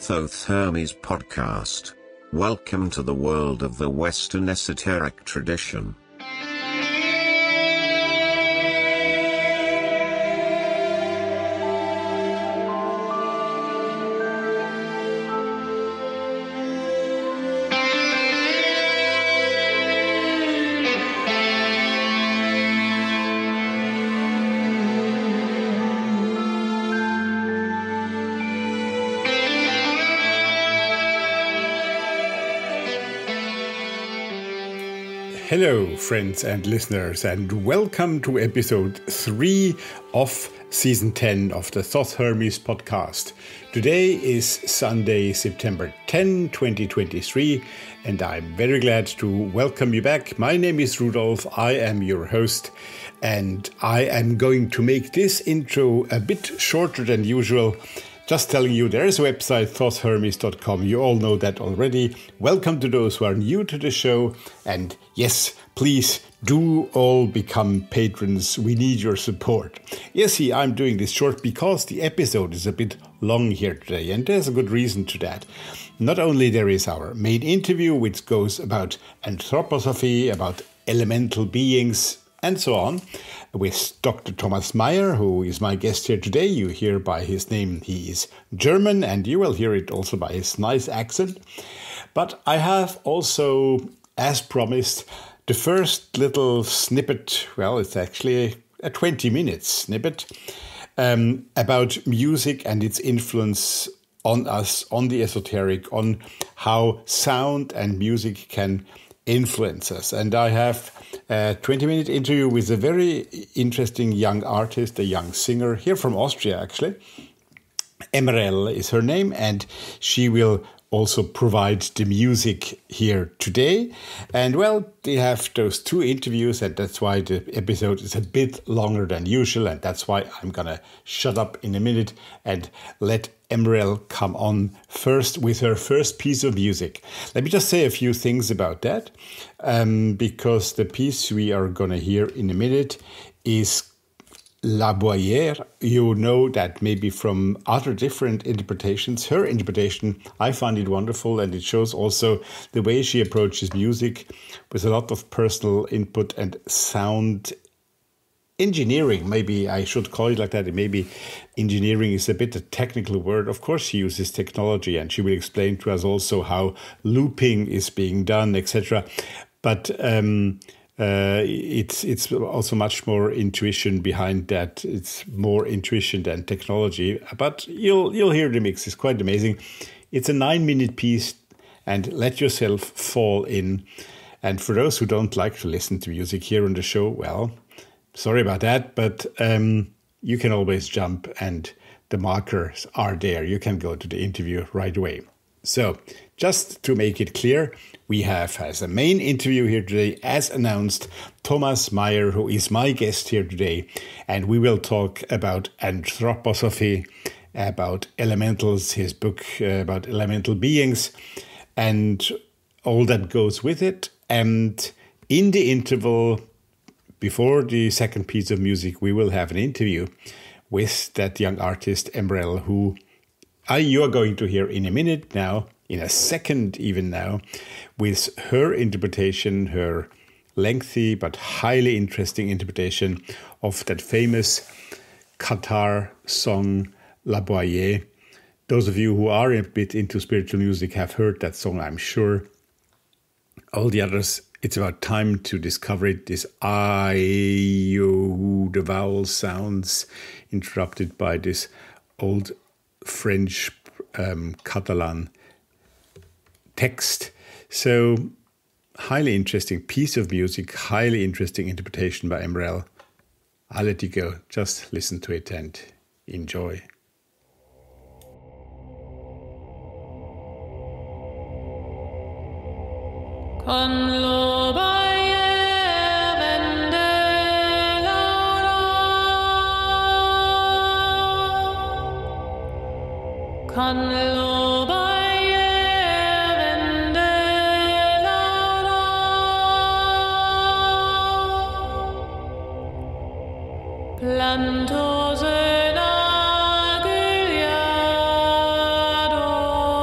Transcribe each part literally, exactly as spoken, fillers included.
Thoth-Hermes podcast. Welcome to the world of the Western esoteric tradition. Hello, friends and listeners, and welcome to episode three of season ten of the Thoth-Hermes podcast. Today is Sunday, September tenth, twenty twenty-three, and I'm very glad to welcome you back. My name is Rudolf, I am your host, and I am going to make this intro a bit shorter than usual. Just telling you, there is a website, thoth hermes dot com. You all know that already. Welcome to those who are new to the show. And yes, please do all become patrons. We need your support. Yes, see, I'm doing this short because the episode is a bit long here today. And there's a good reason to that. Not only there is our main interview, which goes about Anthroposophy, about elemental beings, and so on, with Doctor Thomas Meyer, who is my guest here today. You hear by his name he is German, and you will hear it also by his nice accent. But I have also, as promised, the first little snippet, well, it's actually a twenty minute snippet, um, about music and its influence on us, on the esoteric, on how sound and music can influence us. And I have a twenty minute interview with a very interesting young artist, a young singer here from Austria, actually. Emerelle is her name, and she will also provide the music here today. And well, they have those two interviews, and that's why the episode is a bit longer than usual, and that's why I'm gonna shut up in a minute and let Emerelle come on first with her first piece of music. Let me just say a few things about that, um, because the piece we are gonna hear in a minute is La Boier. You know that maybe from other different interpretations. Her interpretation, I find it wonderful, and it shows also the way she approaches music with a lot of personal input and sound engineering. Maybe I should call it like that. Maybe engineering is a bit a technical word. Of course, she uses technology, and she will explain to us also how looping is being done, et cetera. But um, Uh, it's it's also much more intuition behind that. It's more intuition than technology. But you'll you'll hear the mix. It's quite amazing. It's a nine minute piece, and let yourself fall in. And for those who don't like to listen to music here on the show, well, sorry about that. But um, you can always jump, and the markers are there. You can go to the interview right away. So, just to make it clear, we have as a main interview here today, as announced, Thomas Meyer, who is my guest here today, and we will talk about Anthroposophy, about elementals, his book uh, about elemental beings, and all that goes with it. And in the interval, before the second piece of music, we will have an interview with that young artist, Emerelle, who I, you are going to hear in a minute now, in a second even now, with her interpretation, her lengthy but highly interesting interpretation of that famous Qatar song, La Boier. Those of you who are a bit into spiritual music have heard that song, I'm sure. All the others, it's about time to discover it. This I, you, the vowel sounds interrupted by this old French um, Catalan text. So, highly interesting piece of music, highly interesting interpretation by Emerelle. I'll let you go. Just listen to it and enjoy. Con lo Con lo Boier vende l'aura, plantos en aguiliado.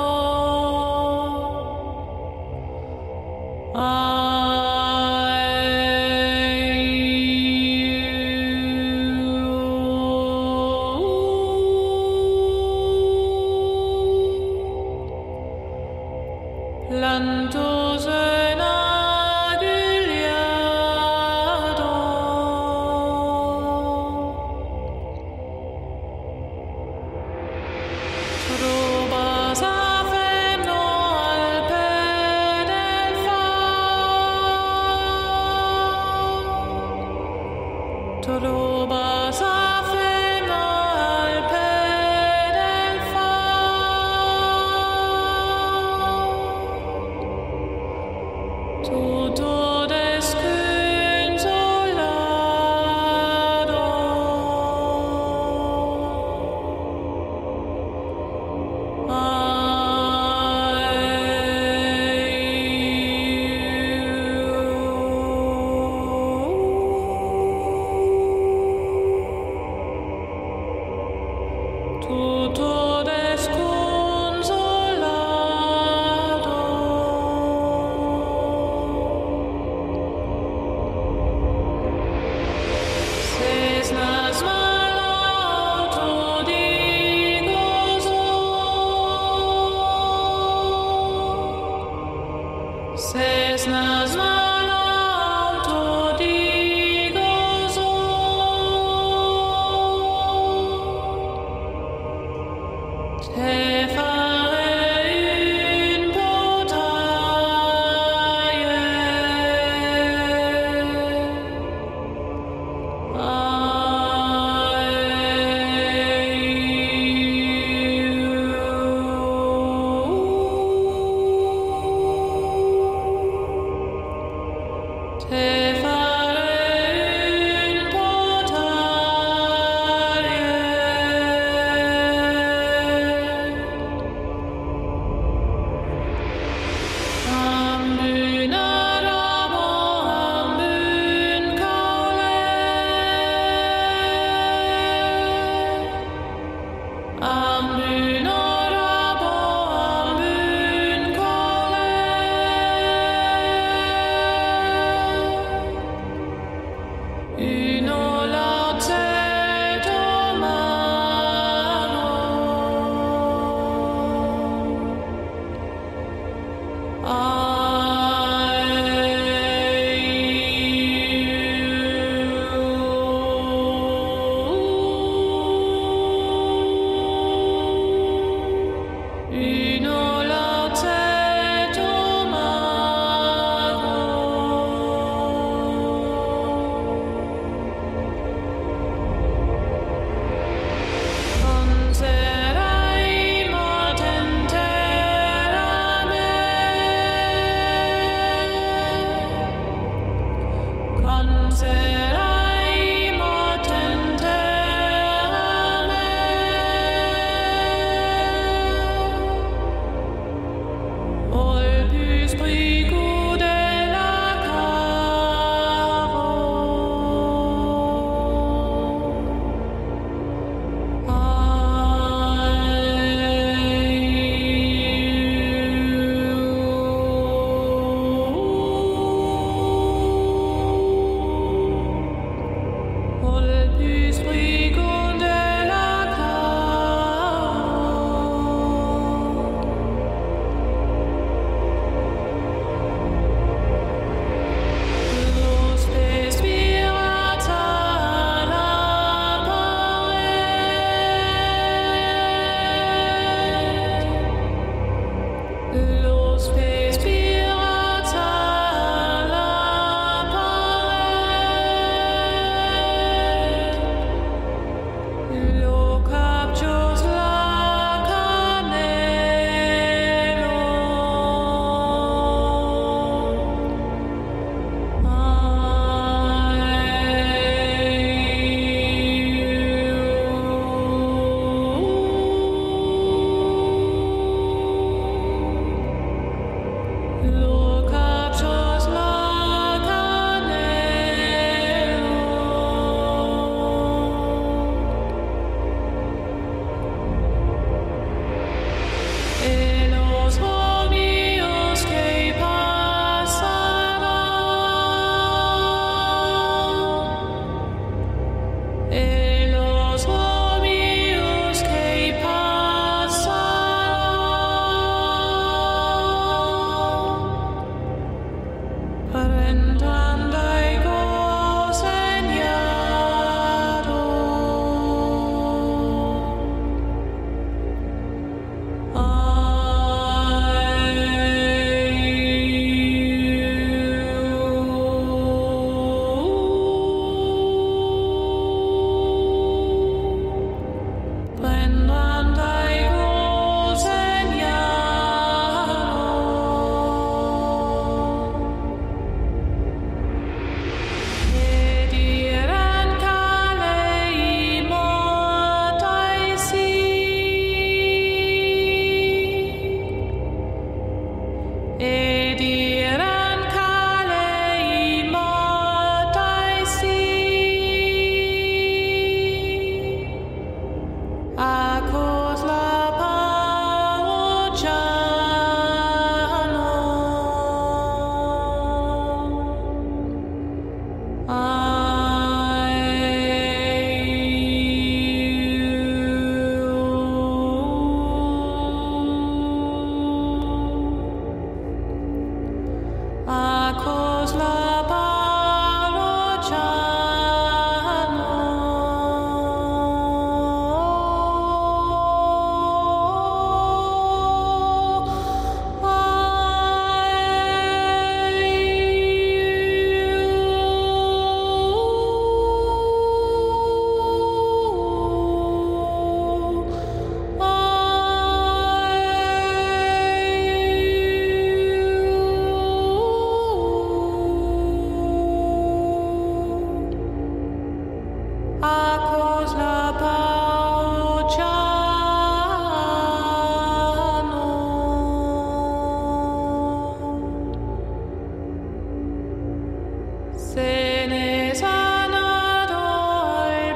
se ne sanado al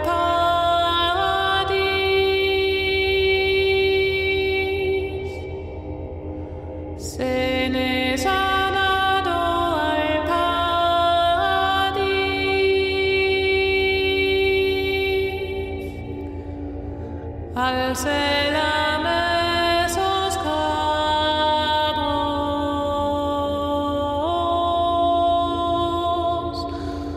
paradis, se ne sanado al paradis, al selam esos cabos,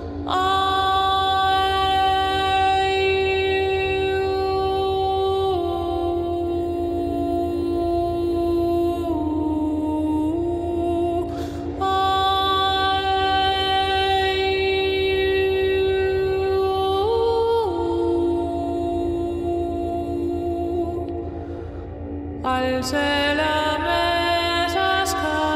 al selam esos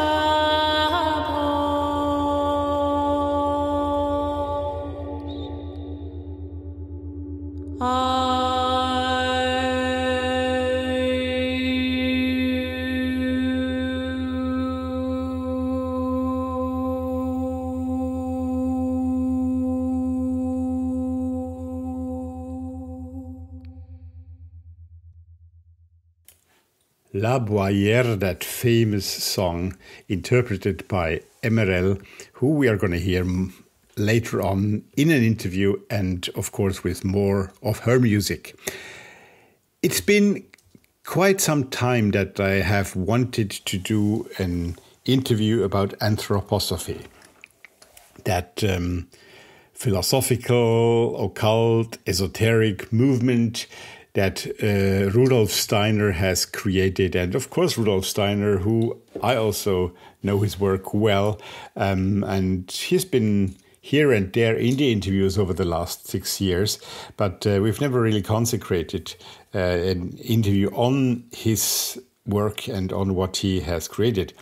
La Boier, that famous song interpreted by Emerelle, who we are going to hear m- later on in an interview and, of course, with more of her music. It's been quite some time that I have wanted to do an interview about Anthroposophy, that um, philosophical, occult, esoteric movement that uh, Rudolf Steiner has created. And of course, Rudolf Steiner, who I also know his work well, um, and he's been here and there in the interviews over the last six years, but uh, we've never really consecrated uh, an interview on his work and on what he has created.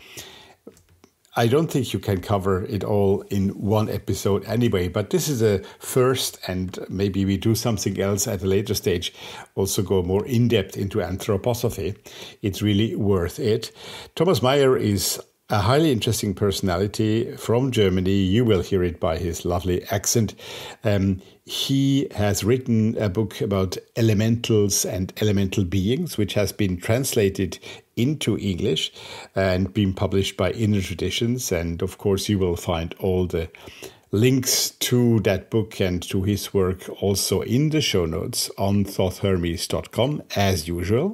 I don't think you can cover it all in one episode anyway, but this is a first, and maybe we do something else at a later stage, also go more in-depth into Anthroposophy. It's really worth it. Thomas Meyer is a highly interesting personality from Germany. You will hear it by his lovely accent. Um, he has written a book about elementals and elemental beings, which has been translated into English and been published by Inner Traditions. And of course, you will find all the links to that book and to his work also in the show notes on thoth hermes dot com, as usual.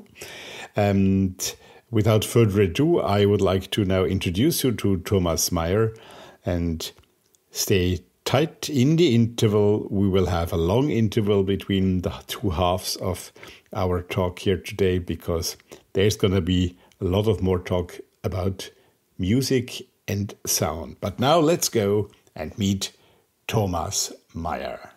And without further ado, I would like to now introduce you to Thomas Meyer, and stay tight in the interval. We will have a long interval between the two halves of our talk here today, because there's going to be a lot of more talk about music and sound. But now let's go and meet Thomas Meyer.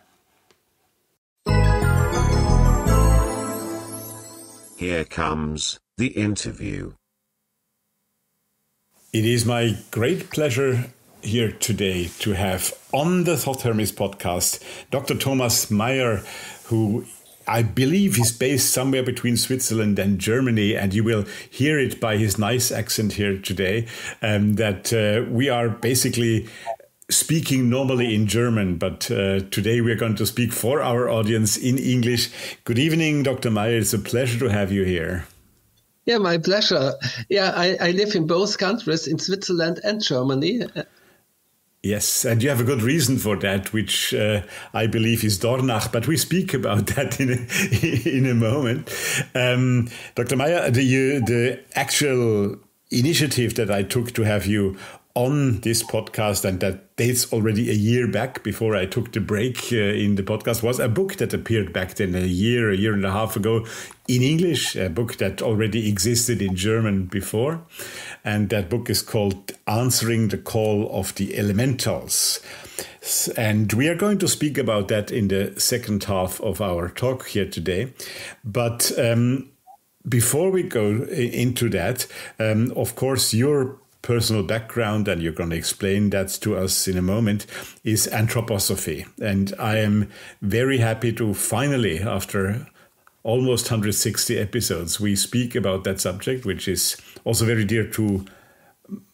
Here comes the interview. It is my great pleasure here today to have on the Thoth-Hermes podcast Doctor Thomas Meyer, who I believe is based somewhere between Switzerland and Germany, and you will hear it by his nice accent here today, um, that uh, we are basically speaking normally in German, but uh, today we're going to speak for our audience in English. Good evening, Doctor Meyer. It's a pleasure to have you here. Yeah, my pleasure. Yeah, I, I live in both countries, in Switzerland and Germany. Yes, and you have a good reason for that, which uh, I believe is Dornach, but we speak about that in a, in a moment. Um, Doctor Meyer, the, the actual initiative that I took to have you on this podcast, and that dates already a year back before I took the break uh, in the podcast, was a book that appeared back then a year, a year and a half ago in English, a book that already existed in German before. And that book is called Answering the Call of the Elementals. And we are going to speak about that in the second half of our talk here today. But um, before we go into that, um, of course, your personal background, and you're going to explain that to us in a moment, is Anthroposophy. And I am very happy to finally, after almost one hundred sixty episodes, we speak about that subject, which is also very dear to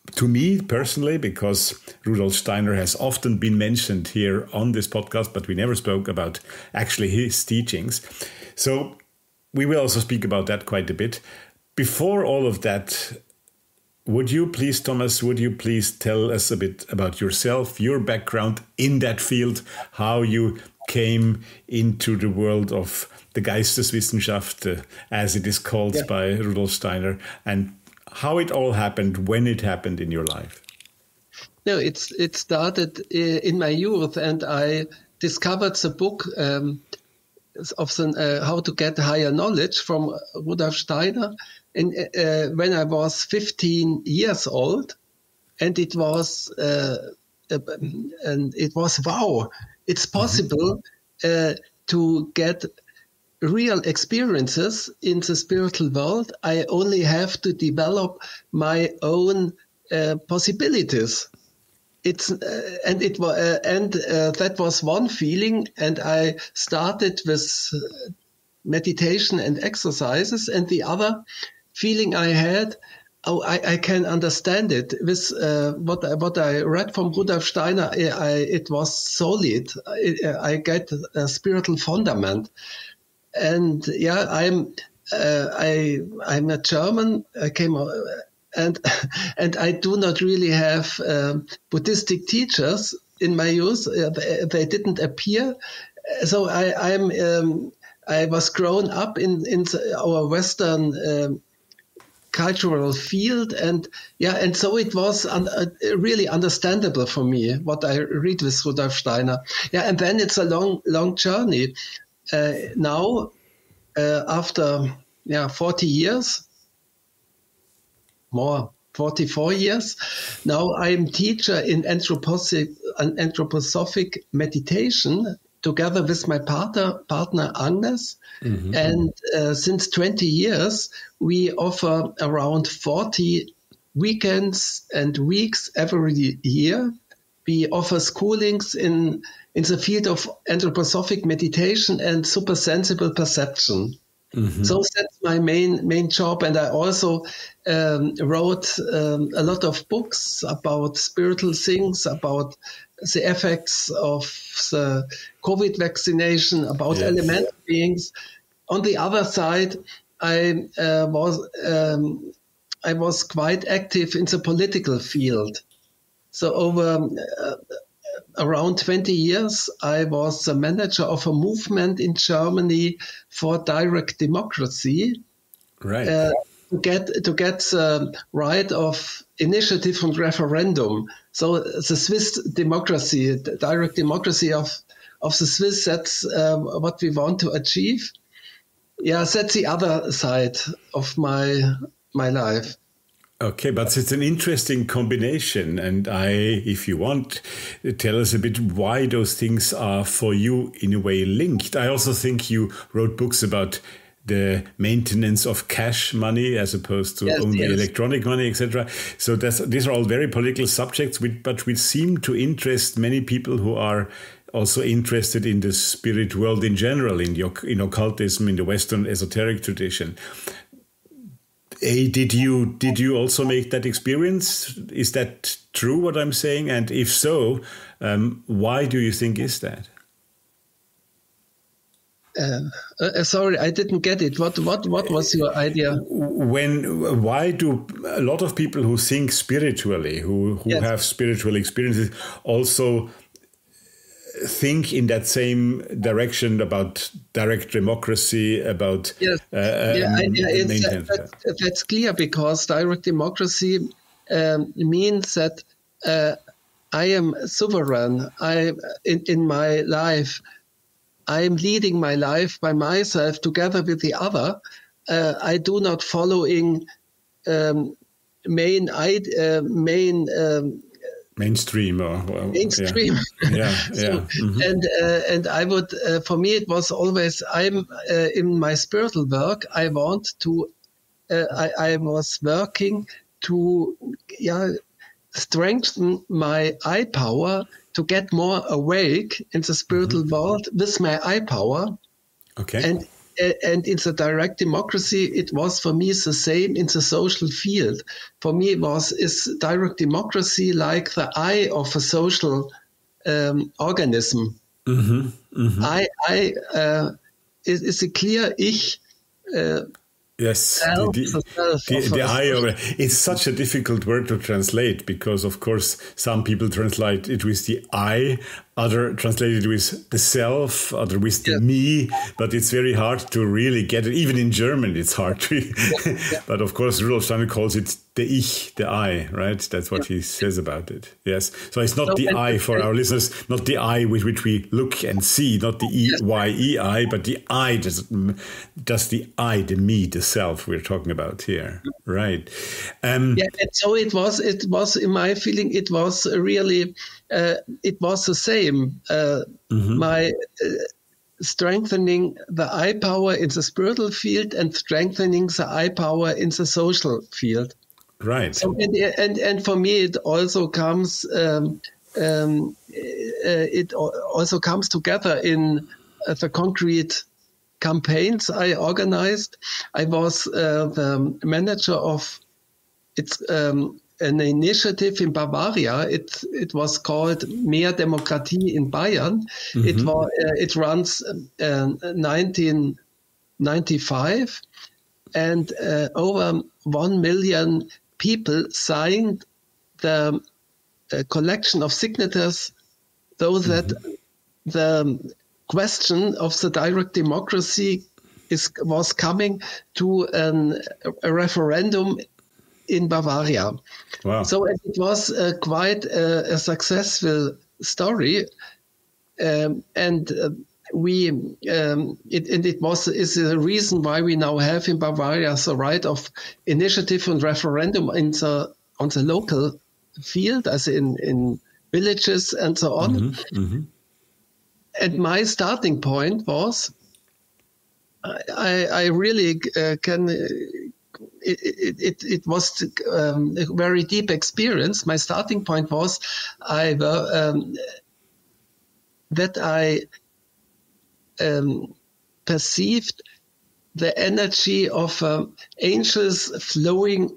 to me personally, because Rudolf Steiner has often been mentioned here on this podcast, but we never spoke about actually his teachings. So we will also speak about that quite a bit. Before all of that, would you please, Thomas, would you please tell us a bit about yourself, your background in that field, how you came into the world of the Geisteswissenschaft, uh, as it is called yeah. by Rudolf Steiner, and how it all happened, when it happened in your life? No, it's it started in my youth, and I discovered the book um, of the, uh, How to Get Higher Knowledge from Rudolf Steiner, and uh, when I was fifteen years old, and it was uh, uh, and it was wow, it's possible mm-hmm. uh, to get real experiences in the spiritual world. I only have to develop my own uh, possibilities. It's uh, and it was uh, and uh, that was one feeling, and I started with meditation and exercises. And the other feeling I had, oh, I, I can understand it with uh, what I, what I read from Rudolf Steiner. I, I, it was solid. I, I get a spiritual fundament. And yeah, I'm uh, I I'm a German. I came uh, and and I do not really have uh, Buddhistic teachers in my youth. Uh, they, they didn't appear, so I I'm um, I was grown up in in the, our Western um, cultural field, and yeah, and so it was un, uh, really understandable for me what I read with Rudolf Steiner. Yeah, and then it's a long long journey. Uh, now, uh, after yeah forty years, more forty-four years, now I'm teacher in anthroposophic, anthroposophic meditation together with my partner, partner Agnes. Mm-hmm. And uh, since twenty years, we offer around forty weekends and weeks every year. We offer schoolings in in the field of anthroposophic meditation and supersensible perception. Mm-hmm. So that's my main main job. And I also um, wrote um, a lot of books about spiritual things, about the effects of the COVID vaccination, about yes. elemental beings. On the other side, I uh, was um, I was quite active in the political field. So over uh, around twenty years, I was the manager of a movement in Germany for direct democracy. Right. Uh, to get to get the right of initiative and referendum. So the Swiss democracy, the direct democracy of of the Swiss, that's uh, what we want to achieve. Yeah, that's the other side of my my life. Okay, but it's an interesting combination. And I, if you want, tell us a bit why those things are for you in a way linked. I also think you wrote books about the maintenance of cash money as opposed to yes, only yes. electronic money, et cetera. So that's, these are all very political subjects, but which seem to interest many people who are also interested in the spirit world in general, in, the, in occultism, in the Western esoteric tradition. Hey, did you did you also make that experience? Is that true, what I'm saying? And if so, um, why do you think is that? Uh, uh, sorry, I didn't get it. What what what was your idea? When why do a lot of people who think spiritually, who who yes. have spiritual experiences, also think in that same direction about direct democracy, about yes. uh, yeah, um, I, yeah, it's, uh, that's, that's clear, because direct democracy um, means that uh, I am sovereign. I in, in my life, I am leading my life by myself together with the other. Uh, I do not following um, main uh, main. Um, Mainstream or well, mainstream, yeah, yeah, so, yeah. Mm-hmm. and uh, and I would uh, for me it was always I'm uh, in my spiritual work. I want to, uh, I I was working to yeah strengthen my eye power, to get more awake in the spiritual mm-hmm. world with my eye power. Okay, and and in the direct democracy, it was for me the same in the social field. For me, it was is direct democracy like the eye of a social um, organism. Mm-hmm, mm-hmm. I, I, uh, is, is a clear ich. Uh, Yes, self, the, the, self the, of the a eye of social- it. It's such a difficult word to translate because, of course, some people translate it with the I, other translate it with the self, other with the Yes. me. But it's very hard to really get it. Even in German, it's hard to. yeah. But of course, Rudolf Steiner calls it the ich, the I, right? That's what he says about it. Yes. So it's not So, the and- I for and- our listeners, not the I with which we look and see, not the E Y E I, but the I, just, just the I, the me, the self we're talking about here. Right. Um, Yeah, and so it was. It was in my feeling. It was really. Uh, it was the same. Uh, My uh, strengthening the eye power in the spiritual field and strengthening the eye power in the social field. Right. So and and, and for me, it also comes. Um, um, uh, it al- also comes together in uh, the concrete campaigns I organized. I was uh, the manager of it's um, an initiative in Bavaria. It it was called Mehr Demokratie in Bayern. It was uh, it runs uh, nineteen ninety-five, and uh, over one million people signed the uh, collection of signatures, so that the question of the direct democracy is was coming to an, a referendum in Bavaria. Wow. So it was uh, quite a, a successful story, um, and uh, we um, it, and it was is the reason why we now have in Bavaria the right of initiative and referendum in the on the local field, as in in villages and so on. Mm-hmm, mm-hmm. And my starting point was, I, I really uh, can. Uh, it, it, it, it was um, a very deep experience. My starting point was, I um, that I um, perceived the energy of um, angels flowing,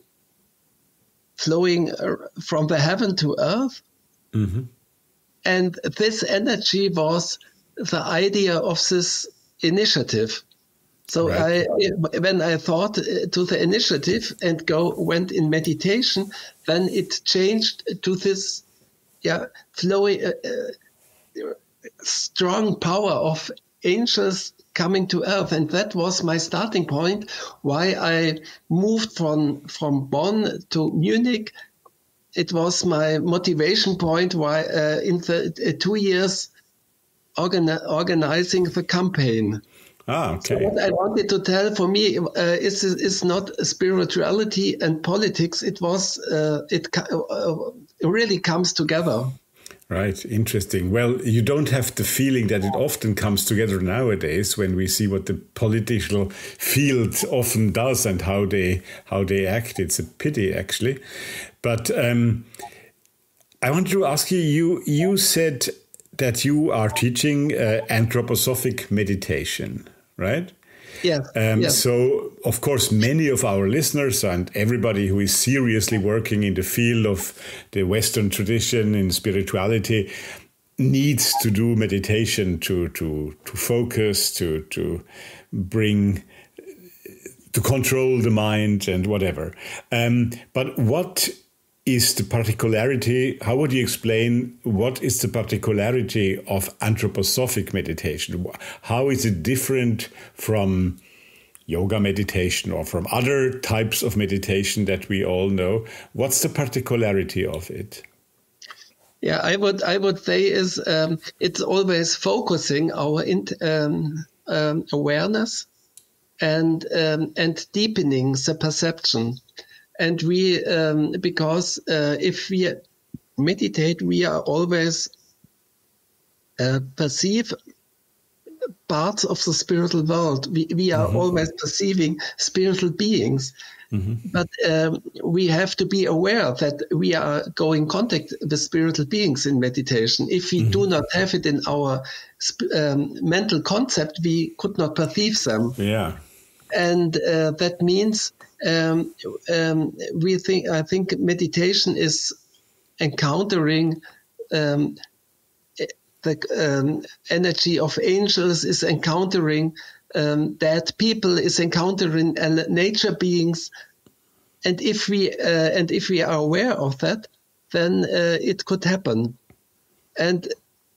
flowing from the heaven to earth. Mm-hmm. And this energy was the idea of this initiative. So Right. I, when I thought to the initiative and go went in meditation, then it changed to this, yeah, flowing, uh, uh, strong power of angels coming to earth, and that was my starting point. Why I moved from from Bonn to Munich. It was my motivation point. Why uh, in the uh, two years organi- organizing the campaign. Ah, okay. So what I wanted to tell for me uh, is is not spirituality and politics. It was uh, it, uh, it really comes together. Right, interesting. Well, you don't have the feeling that it often comes together nowadays when we see what the political field often does and how they how they act. It's a pity, actually. But um, I want to ask you. You you said that you are teaching uh, anthroposophic meditation, right? Yes, Um, yes. So, of course, many of our listeners and everybody who is seriously working in the field of the Western tradition in spirituality needs to do meditation to to to focus, to to bring, to control the mind and whatever. Um, but what is the particularity? How would you explain what is the particularity of anthroposophic meditation? How is it different from yoga meditation or from other types of meditation that we all know? What's the particularity of it? Yeah, I would I would say is um, it's always focusing our in, um, um, awareness and um, and deepening the perception. And we, um, because uh, if we meditate, we are always uh, perceive parts of the spiritual world. We, we are Mm-hmm. always perceiving spiritual beings. Mm-hmm. But um, we have to be aware that we are going in contact with spiritual beings in meditation. If we mm-hmm. do not have it in our um, mental concept, we could not perceive them. Yeah. And uh, that means um, um, we think. I think meditation is encountering um, the um, energy of angels, is encountering um, dead people, is encountering uh, nature beings, and if we uh, and if we are aware of that, then uh, it could happen. And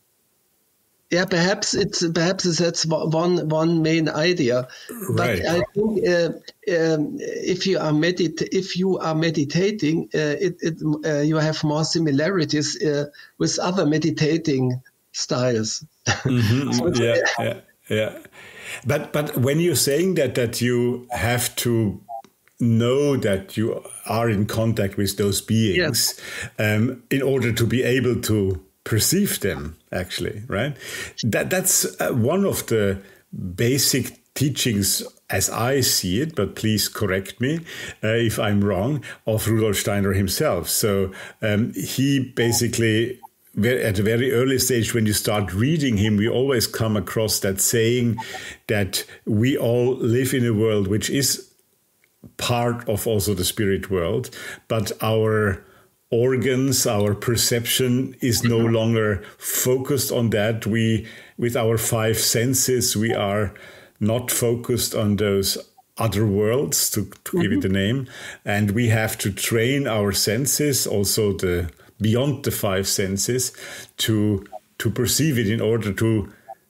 yeah, perhaps it's perhaps that's one one main idea. Right. But I think uh, um, if you are medit if you are meditating, uh, it, it uh, you have more similarities uh, with other meditating styles. Mm-hmm. So yeah, yeah, yeah. But but when you're saying that that you have to know that you are in contact with those beings, yes. um, in order to be able to perceive them, actually, right? That that's uh, one of the basic teachings, as I see it, but please correct me uh, if I'm wrong, of Rudolf Steiner himself. So um, he basically, at a very early stage, when you start reading him, we always come across that saying that we all live in a world which is part of also the spirit world, but our organs, our perception is no longer focused on that. We, with our five senses, we are not focused on those other worlds, to, to mm-hmm. give it a name. And we have to train our senses, also the beyond the five senses, to to perceive it in order to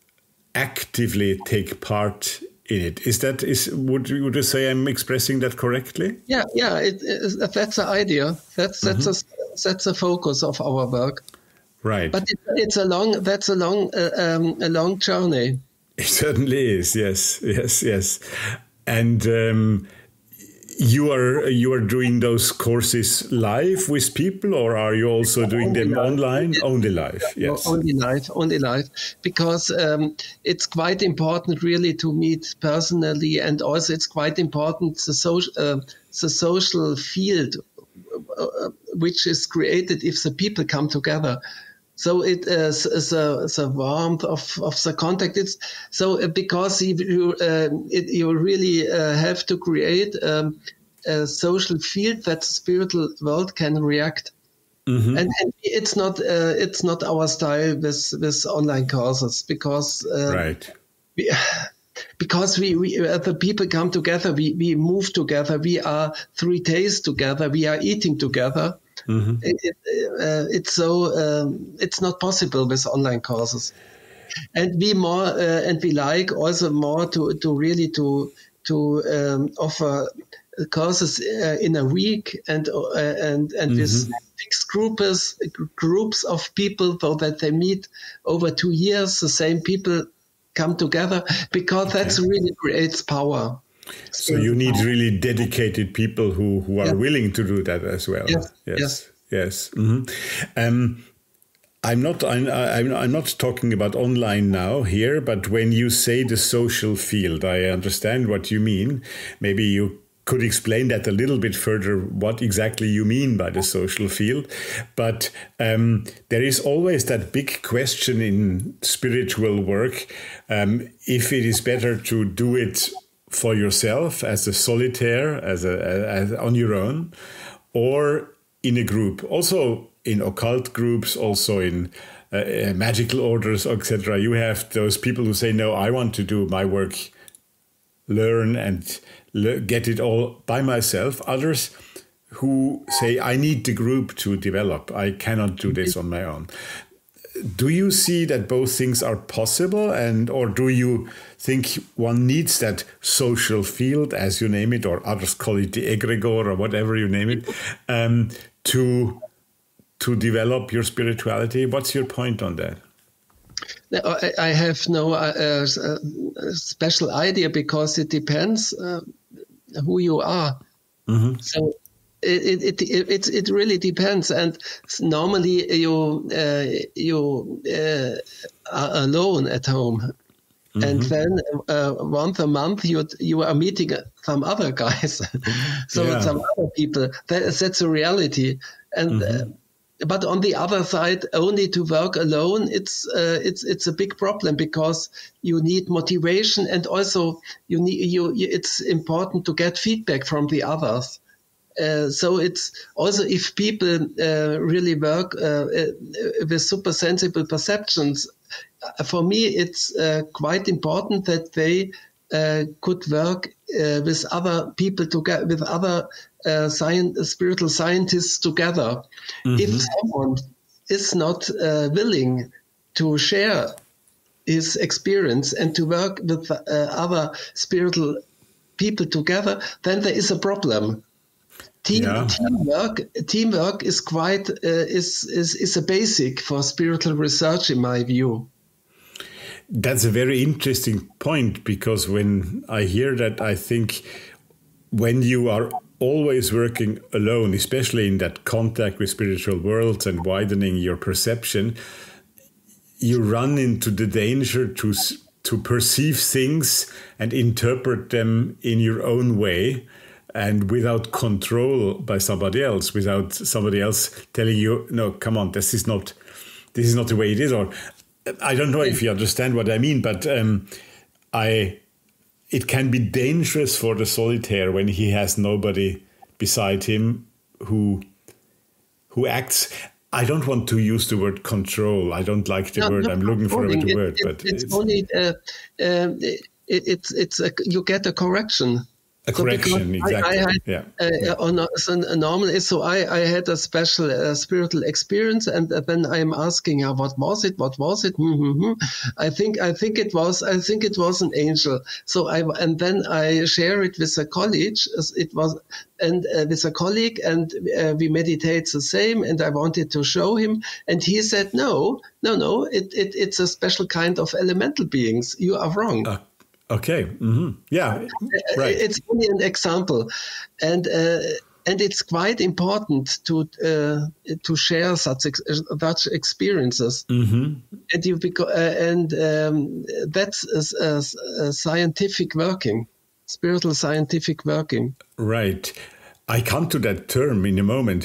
actively take part in it. Is that is would you, would you say I'm expressing that correctly? Yeah, yeah. It, it, that's the idea. That's that's mm-hmm. a that's a focus of our work. Right. But it, it's a long. That's a long uh, um, a long journey. It certainly is. Yes. Yes. Yes. And um, you are you are doing those courses live with people, or are you also doing only them live. online? Yeah. Only live. Yes. Only live. Only live. Because um, it's quite important, really, to meet personally, and also it's quite important the social uh, the social field uh, which is created if the people come together. So it is uh, the, the warmth of, of the contact. It's so uh, because you uh, it, you really uh, have to create um, a social field that the spiritual world can react. Mm-hmm. And, and it's not uh, it's not our style with with online courses because uh, right. We, because we, we uh, the people come together, we we move together, we are three days together, we are eating together. Mm-hmm. It, it, uh, it's so um, it's not possible with online courses, and we more uh, and we like also more to to really to to um, offer courses uh, in a week and uh, and and mm-hmm. with fixed groups groups of people so that they meet over two years. The same people come together because okay. that really creates power. So you need really dedicated people who, who are yeah. willing to do that as well. Yes, yes, yes. yes. Mm-hmm. Um, I'm not. I'm, I'm. I'm not talking about online now here. But when you say the social field, I understand what you mean. Maybe you could explain that a little bit further. What exactly you mean by the social field? But um, there is always that big question in spiritual work: um, if it is better to do it for yourself as a solitaire, as a as on your own, or in a group. Also in occult groups, also in uh, magical orders, et cetera. You have those people who say, "No, I want to do my work, learn and le- get it all by myself." Others who say, "I need the group to develop. I cannot do this on my own." Do you see that both things are possible, and or do you think one needs that social field, as you name it, or others call it the egregor or whatever you name it, um, to to develop your spirituality? What's your point on that? I, I have no uh, uh, special idea because it depends uh, who you are. Mm-hmm. So. It, it it it it really depends, and normally you uh, you uh, are alone at home, Mm-hmm. And then uh, once a month you you are meeting some other guys, so yeah. some other people. That, that's a reality. And mm-hmm. uh, but on the other side, only to work alone, it's uh, it's it's a big problem, because you need motivation, and also you need you. It's important to get feedback from the others. Uh, so it's also, if people uh, really work uh, with super sensible perceptions, uh, for me it's uh, quite important that they uh, could work uh, with other people together, with other uh, science, spiritual scientists together. Mm-hmm. If someone is not uh, willing to share his experience and to work with uh, other spiritual people together, then there is a problem. Team, yeah. Teamwork, teamwork is quite uh, is, is is a basic for spiritual research, in my view. That's a very interesting point, because when I hear that, I think when you are always working alone, especially in that contact with spiritual worlds and widening your perception, you run into the danger to to perceive things and interpret them in your own way, and without control by somebody else, without somebody else telling you, no, come on, this is not, this is not the way it is. Or I don't know if you understand what I mean, but um, I, it can be dangerous for the solitaire when he has nobody beside him who, who acts. I don't want to use the word control. I don't like the no, word. I'm looking for a better word, it, but it's, it's only uh, uh, it, it's it's a, you get a correction. A correction, so exactly. I, I had, yeah. Uh, yeah. On a, so a normal, so I, I had a special uh, spiritual experience, and then I'm asking her, what was it? What was it? Mm-hmm. I think I think it was I think it was an angel. So I and then I share it with a colleague. It was and uh, with a colleague, and uh, we meditate the same. And I wanted to show him, and he said, no, no, no. It, it it's a special kind of elemental beings. You are wrong. Uh. Okay. Mm-hmm. Yeah. Right. It's only an example, and uh, and it's quite important to uh, to share such ex- such experiences. Mm-hmm. And you beca- uh, and um, that's a, a, a scientific working, spiritual scientific working. Right. I come to that term in a moment,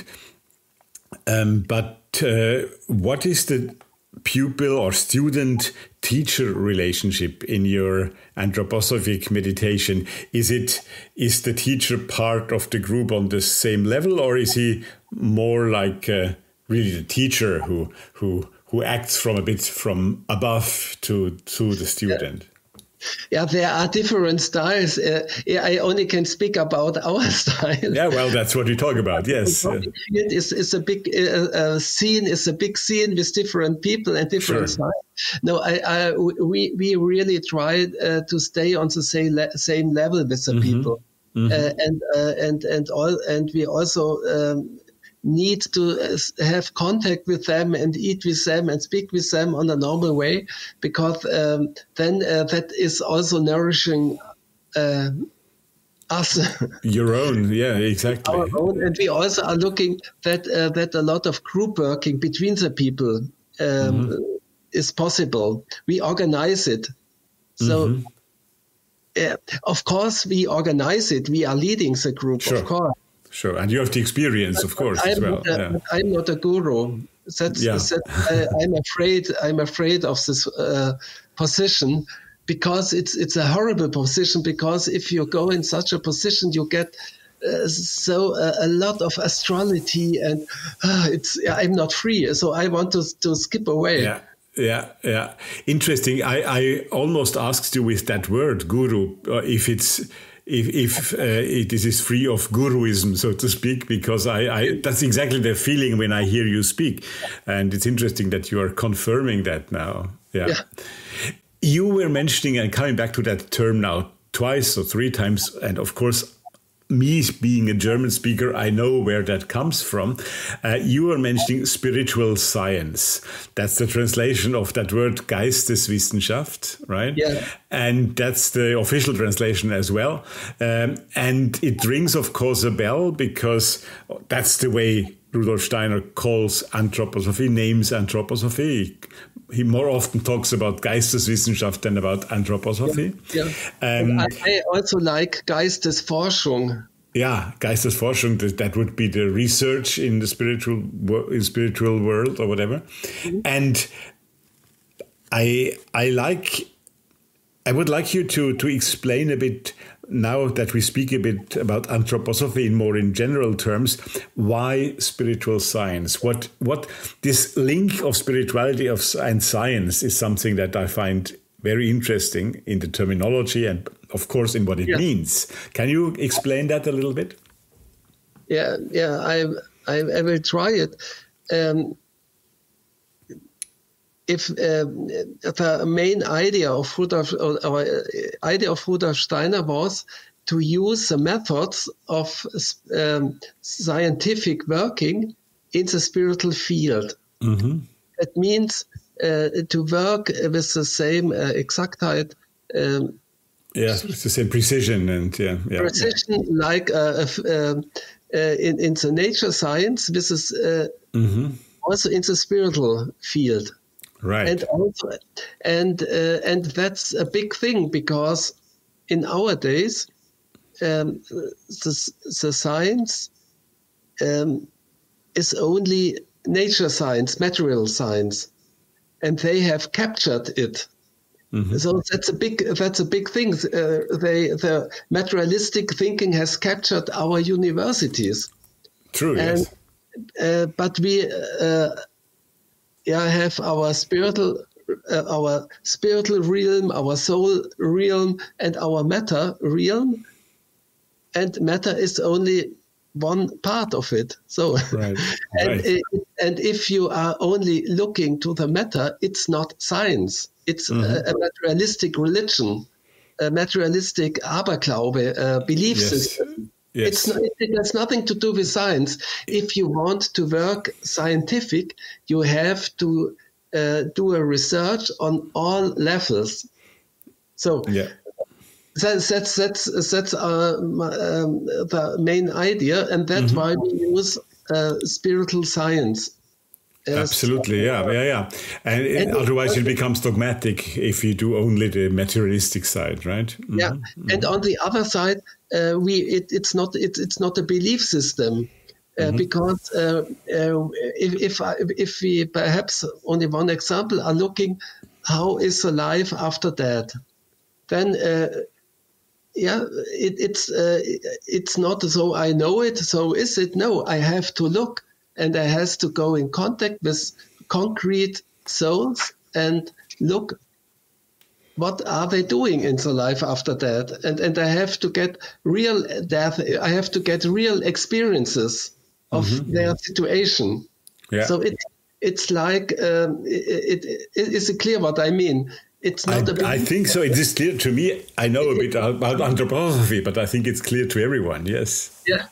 um, but uh, what is the pupil or student teacher relationship in your anthroposophic meditation? Is it is the teacher part of the group on the same level, or is he more like uh, really the teacher who who who acts from a bit from above to to the student? Yeah. Yeah, there are different styles. Uh, I only can speak about our style. Yeah, well, that's what you talk about. Yes, it is is a big uh, uh, scene. Is a big scene with different people and different sure. styles. No, I, I, we we really try uh, to stay on the same le- same level with the mm-hmm. people, mm-hmm. Uh, and uh, and and all, and we also. Um, need to have contact with them and eat with them and speak with them on a normal way, because um, then uh, that is also nourishing uh, us. Your own, yeah, exactly. Our own, and we also are looking that uh, that a lot of group working between the people um, mm-hmm. is possible. We organize it. So, mm-hmm. uh, of course, we organize it. We are leading the group, sure. of course. Sure, and you have the experience, of course, I'm as well. Not a, yeah. I'm not a guru. That's, yeah. that, uh, I'm afraid. I'm afraid of this uh, position, because it's it's a horrible position. Because if you go in such a position, you get uh, so uh, a lot of astrology, and uh, it's I'm not free. So I want to to skip away. Yeah. Yeah, yeah. Interesting. I, I almost asked you with that word, guru, uh, if it's if if uh, it is free of guruism, so to speak, because I, I that's exactly the feeling when I hear you speak, and it's interesting that you are confirming that now. Yeah. yeah. You were mentioning, and coming back to that term now twice or three times, and of course, me being a German speaker, I know where that comes from. Uh, you were mentioning spiritual science. That's the translation of that word Geisteswissenschaft, right? Yeah. And that's the official translation as well. Um, and it rings, of course, a bell, because that's the way Rudolf Steiner calls Anthroposophy, names Anthroposophy. He more often talks about Geisteswissenschaft than about Anthroposophy. Yeah, yeah. Um, I, I also like Geistesforschung. Yeah, Geistesforschung, that, that would be the research in the spiritual in spiritual world or whatever. Mm-hmm. And I I like I would like you to to explain a bit, now that we speak a bit about Anthroposophy in more in general terms, why spiritual science? What what this link of spirituality of and science is something that I find very interesting in the terminology and, of course, in what it yeah. means. Can you explain that a little bit? Yeah, yeah, I I, I will try it. Um, if uh, the main idea of Rudolf, or our idea of Rudolf Steiner was to use the methods of um, scientific working in the spiritual field. Mm-hmm. It means uh, to work with the same uh, exactheit. Um, yeah, it's the same precision and yeah, yeah precision, yeah. like uh, uh, uh, in in the nature science. This is uh, mm-hmm. also in the spiritual field. Right. And also, and uh, and that's a big thing, because in our days, um, the, the science um, is only nature science, material science, and they have captured it. Mm-hmm. So that's a big that's a big thing. Uh, they the materialistic thinking has captured our universities. True. And, yes. Uh, but we. Uh, Yeah, have our spiritual, uh, our spiritual realm, our soul realm, and our matter realm, and matter is only one part of it. So, right. and right. It, and if you are only looking to the matter, it's not science. It's mm-hmm. a, a materialistic religion, a materialistic Aberglaube, uh, belief yes. system. Yes. It's not, it has nothing to do with science. If you want to work scientific, you have to uh, do a research on all levels. So yeah. that's that's that's that's uh, um, the main idea, and that's mm-hmm. why we use uh, spiritual science. Absolutely, yeah, yeah, yeah. And, and otherwise, it becomes dogmatic if you do only the materialistic side, right? Mm-hmm. Yeah, mm-hmm. And on the other side, uh, we it, it's not it, it's not a belief system, uh, mm-hmm. because uh, uh, if if, I, if we perhaps only one example are looking, how is the life after that? Then. Uh, Yeah, it, it's uh, it's not so I know it, so is it? No, I have to look, and I has to go in contact with concrete souls and look, what are they doing in the life after that? And and I have to get real death. I have to get real experiences of mm-hmm. their situation. Yeah. So it it's like um, it, it, it is it clear what I mean? It's not I, I think so. It is clear to me. I know a bit about Anthroposophy, but I think it's clear to everyone. Yes. Yeah.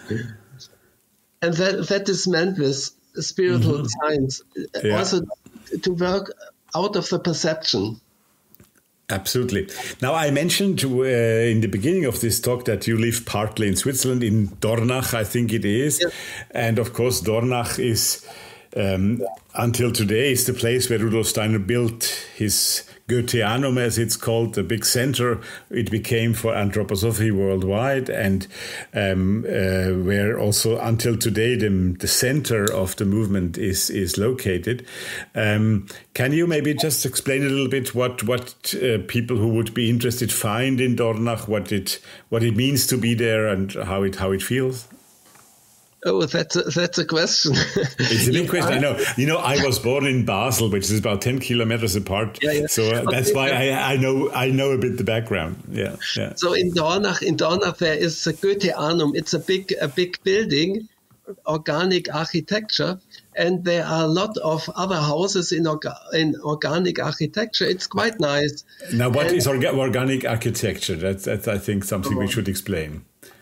And that that is meant with spiritual mm-hmm. science, yeah. Also to work out of the perception. Absolutely. Now, I mentioned uh, in the beginning of this talk that you live partly in Switzerland, in Dornach, I think it is. Yeah. And of course, Dornach is, um, until today, is the place where Rudolf Steiner built his Goetheanum, as it's called, the big center it became for Anthroposophy worldwide, and um, uh, where also until today the, the center of the movement is is located. Um, can you maybe just explain a little bit what what uh, people who would be interested find in Dornach, what it what it means to be there, and how it how it feels? Oh, that's a, that's a question. It's a big question. I know. You know, I was born in Basel, which is about ten kilometers apart. Yeah, yeah. So uh, that's why I, I know I know a bit the background. Yeah, yeah. So in Dornach, in Dornach, there is a Goetheanum. It's a big a big building, organic architecture, and there are a lot of other houses in orga, in organic architecture. It's quite nice. Now, what and, is orga, organic architecture? That's that's I think something oh, we should explain.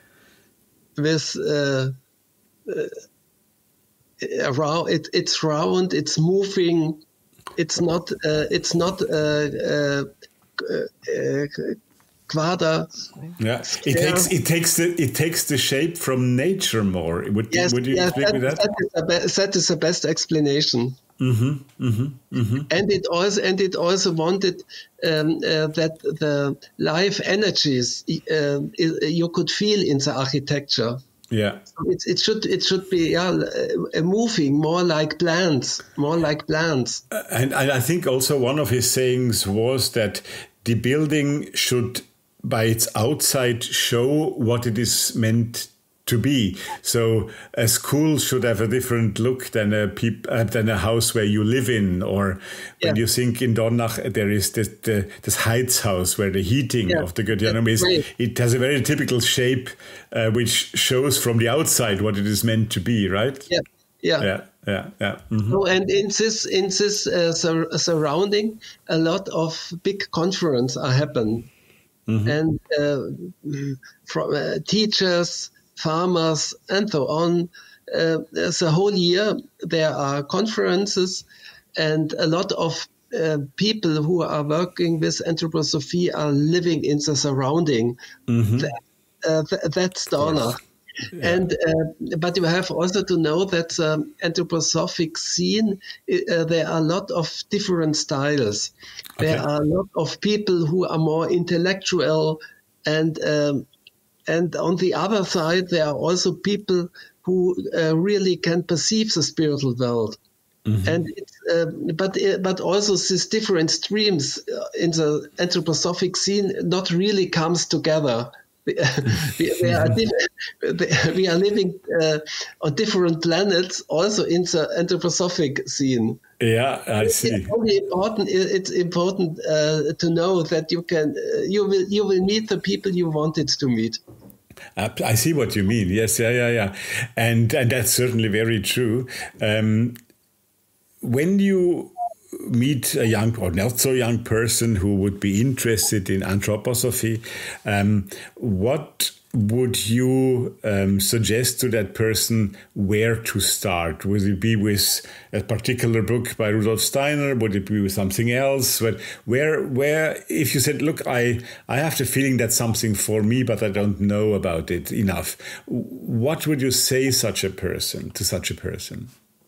With uh, Uh, around it, it's round, it's moving, it's not, uh, it's not uh, uh, uh, quader. Yeah, it takes it takes the it takes the shape from nature more. Would yes, would you yes, explain that, that? That is, the be- that is the best explanation. Mm-hmm, mm-hmm, mm-hmm. And it also and it also wanted um, uh, that the life energies uh, you could feel in the architecture. Yeah, so it, it should it should be yeah uh, moving more like plants, more like plants. uh, and, and I think also one of his sayings was that the building should, by its outside, show what it is meant to be. So a school should have a different look than a peop, uh, than a house where you live in, or when Yeah. you think in Dornach there is this the this Heizhaus where the heating Yeah. of the Göttianum is. Right. It has a very typical shape, uh, which shows from the outside what it is meant to be, right? Yeah, yeah. yeah, yeah, yeah. Mhm. So, and in this in this uh, sur- surrounding, a lot of big conferences are happen, and uh, from uh, teachers, farmers, and so on. Uh, the whole year there are conferences, and a lot of uh, people who are working with anthroposophy are living in the surrounding. That, uh, th- that's Dornach. And uh, but you have also to know that the anthroposophic scene, uh, there are a lot of different styles. There Okay. are a lot of people who are more intellectual, and um, and on the other side, there are also people who uh, really can perceive the spiritual world. And it's, uh, but uh, but also these different streams uh, in the anthroposophic scene not really comes together. we, we, are, diff- we are living uh, on different planets, also in the anthroposophic scene. Yeah, I see. It's only important. It's important uh, to know that you can uh, you will you will meet the people you wanted to meet. I see what you mean. Yes, yeah, yeah, yeah, and and that's certainly very true. Um, when you meet a young or not so young person who would be interested in anthroposophy, um, what would you um, suggest to that person where to start? Would it be with a particular book by Rudolf Steiner? Would it be with something else? But where, where, if you said, look, I, I have the feeling that's something for me, but I don't know about it enough. What would you say such a person to such a person?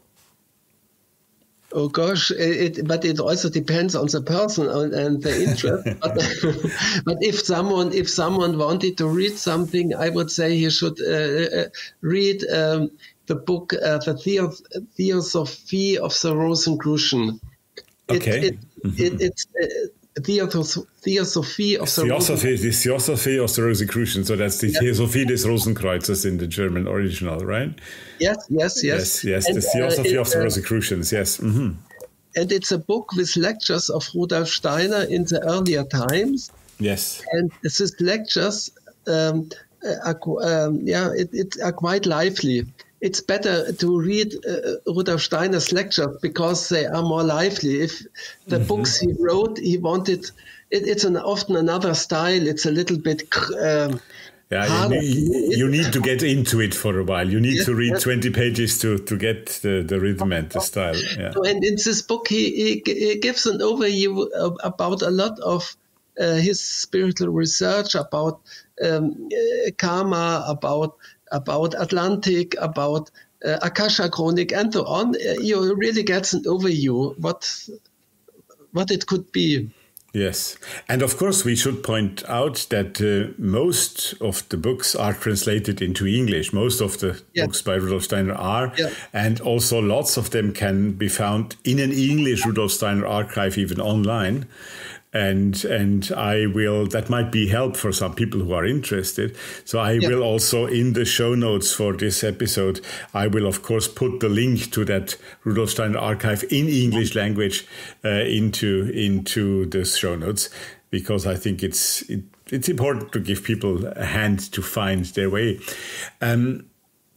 Oh gosh, it, but it also depends on the person and, and the interest. but, but if someone if someone wanted to read something, I would say he should uh, read um, the book uh, The Theos- Theosophy of the Rosenkrucian. Okay. It, it, mm-hmm. it, it's uh, Theos- Theosophy of the Theosophy, the Theosophy of the Rosicrucian. So that's the yeah. Theosophie des Rosenkreuzes in the German original, right? Yes, yes, yes. Yes, yes, and, the Theosophy uh, of the uh, Rosicrucians, yes. Mm-hmm. And it's a book with lectures of Rudolf Steiner in the earlier times. Yes. And these lectures um, are, um, yeah, it, it are quite lively. It's better to read uh, Rudolf Steiner's lectures because they are more lively. If the mm-hmm. books he wrote, he wanted, it, it's an, often another style. It's a little bit um, yeah, you need, you need to get into it for a while. You need yes, to read yes. twenty pages to, to get the, the rhythm and the style. Yeah. So, and in this book, he, he, he gives an overview about a lot of uh, his spiritual research, about um, uh, karma, about about Atlantic, about uh, Akasha Chronic, and so on. Uh, you really get an overview what what it could be. Yes. And of course, we should point out that uh, most of the books are translated into English. Most of the yeah. books by Rudolf Steiner are. Yeah. And also lots of them can be found in an English Rudolf Steiner archive, even online. And and I will, that might be help for some people who are interested. So I yeah. will also, in the show notes for this episode, I will, of course, put the link to that Rudolf Steiner archive in English language uh, into into the show notes, because I think it's it, it's important to give people a hand to find their way. Um,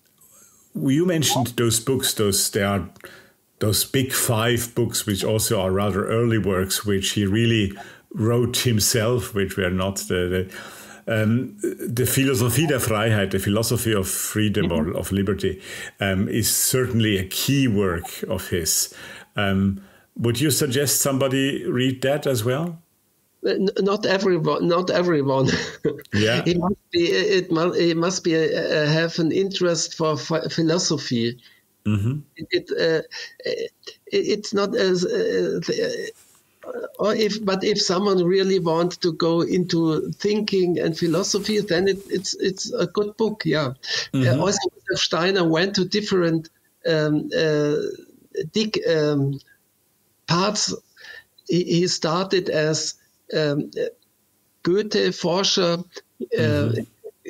you mentioned those books, those they are those big five books, which also are rather early works, which he really wrote himself, which were not the, the, um, the Philosophie der Freiheit, the philosophy of freedom or of liberty, um, is certainly a key work of his. Um, would you suggest somebody read that as well? not everyone, not everyone. Yeah. it must be. It must. It must be. Uh, have an interest for ph- philosophy. Mm-hmm. It. it uh, it, it's not as. Uh, or if, but if someone really wants to go into thinking and philosophy, then it, it's it's a good book. Yeah. Mm-hmm. Uh, also, Rudolf Steiner went to different um, uh, dig, um, parts. He, he started as um, Goethe Forscher, mm-hmm.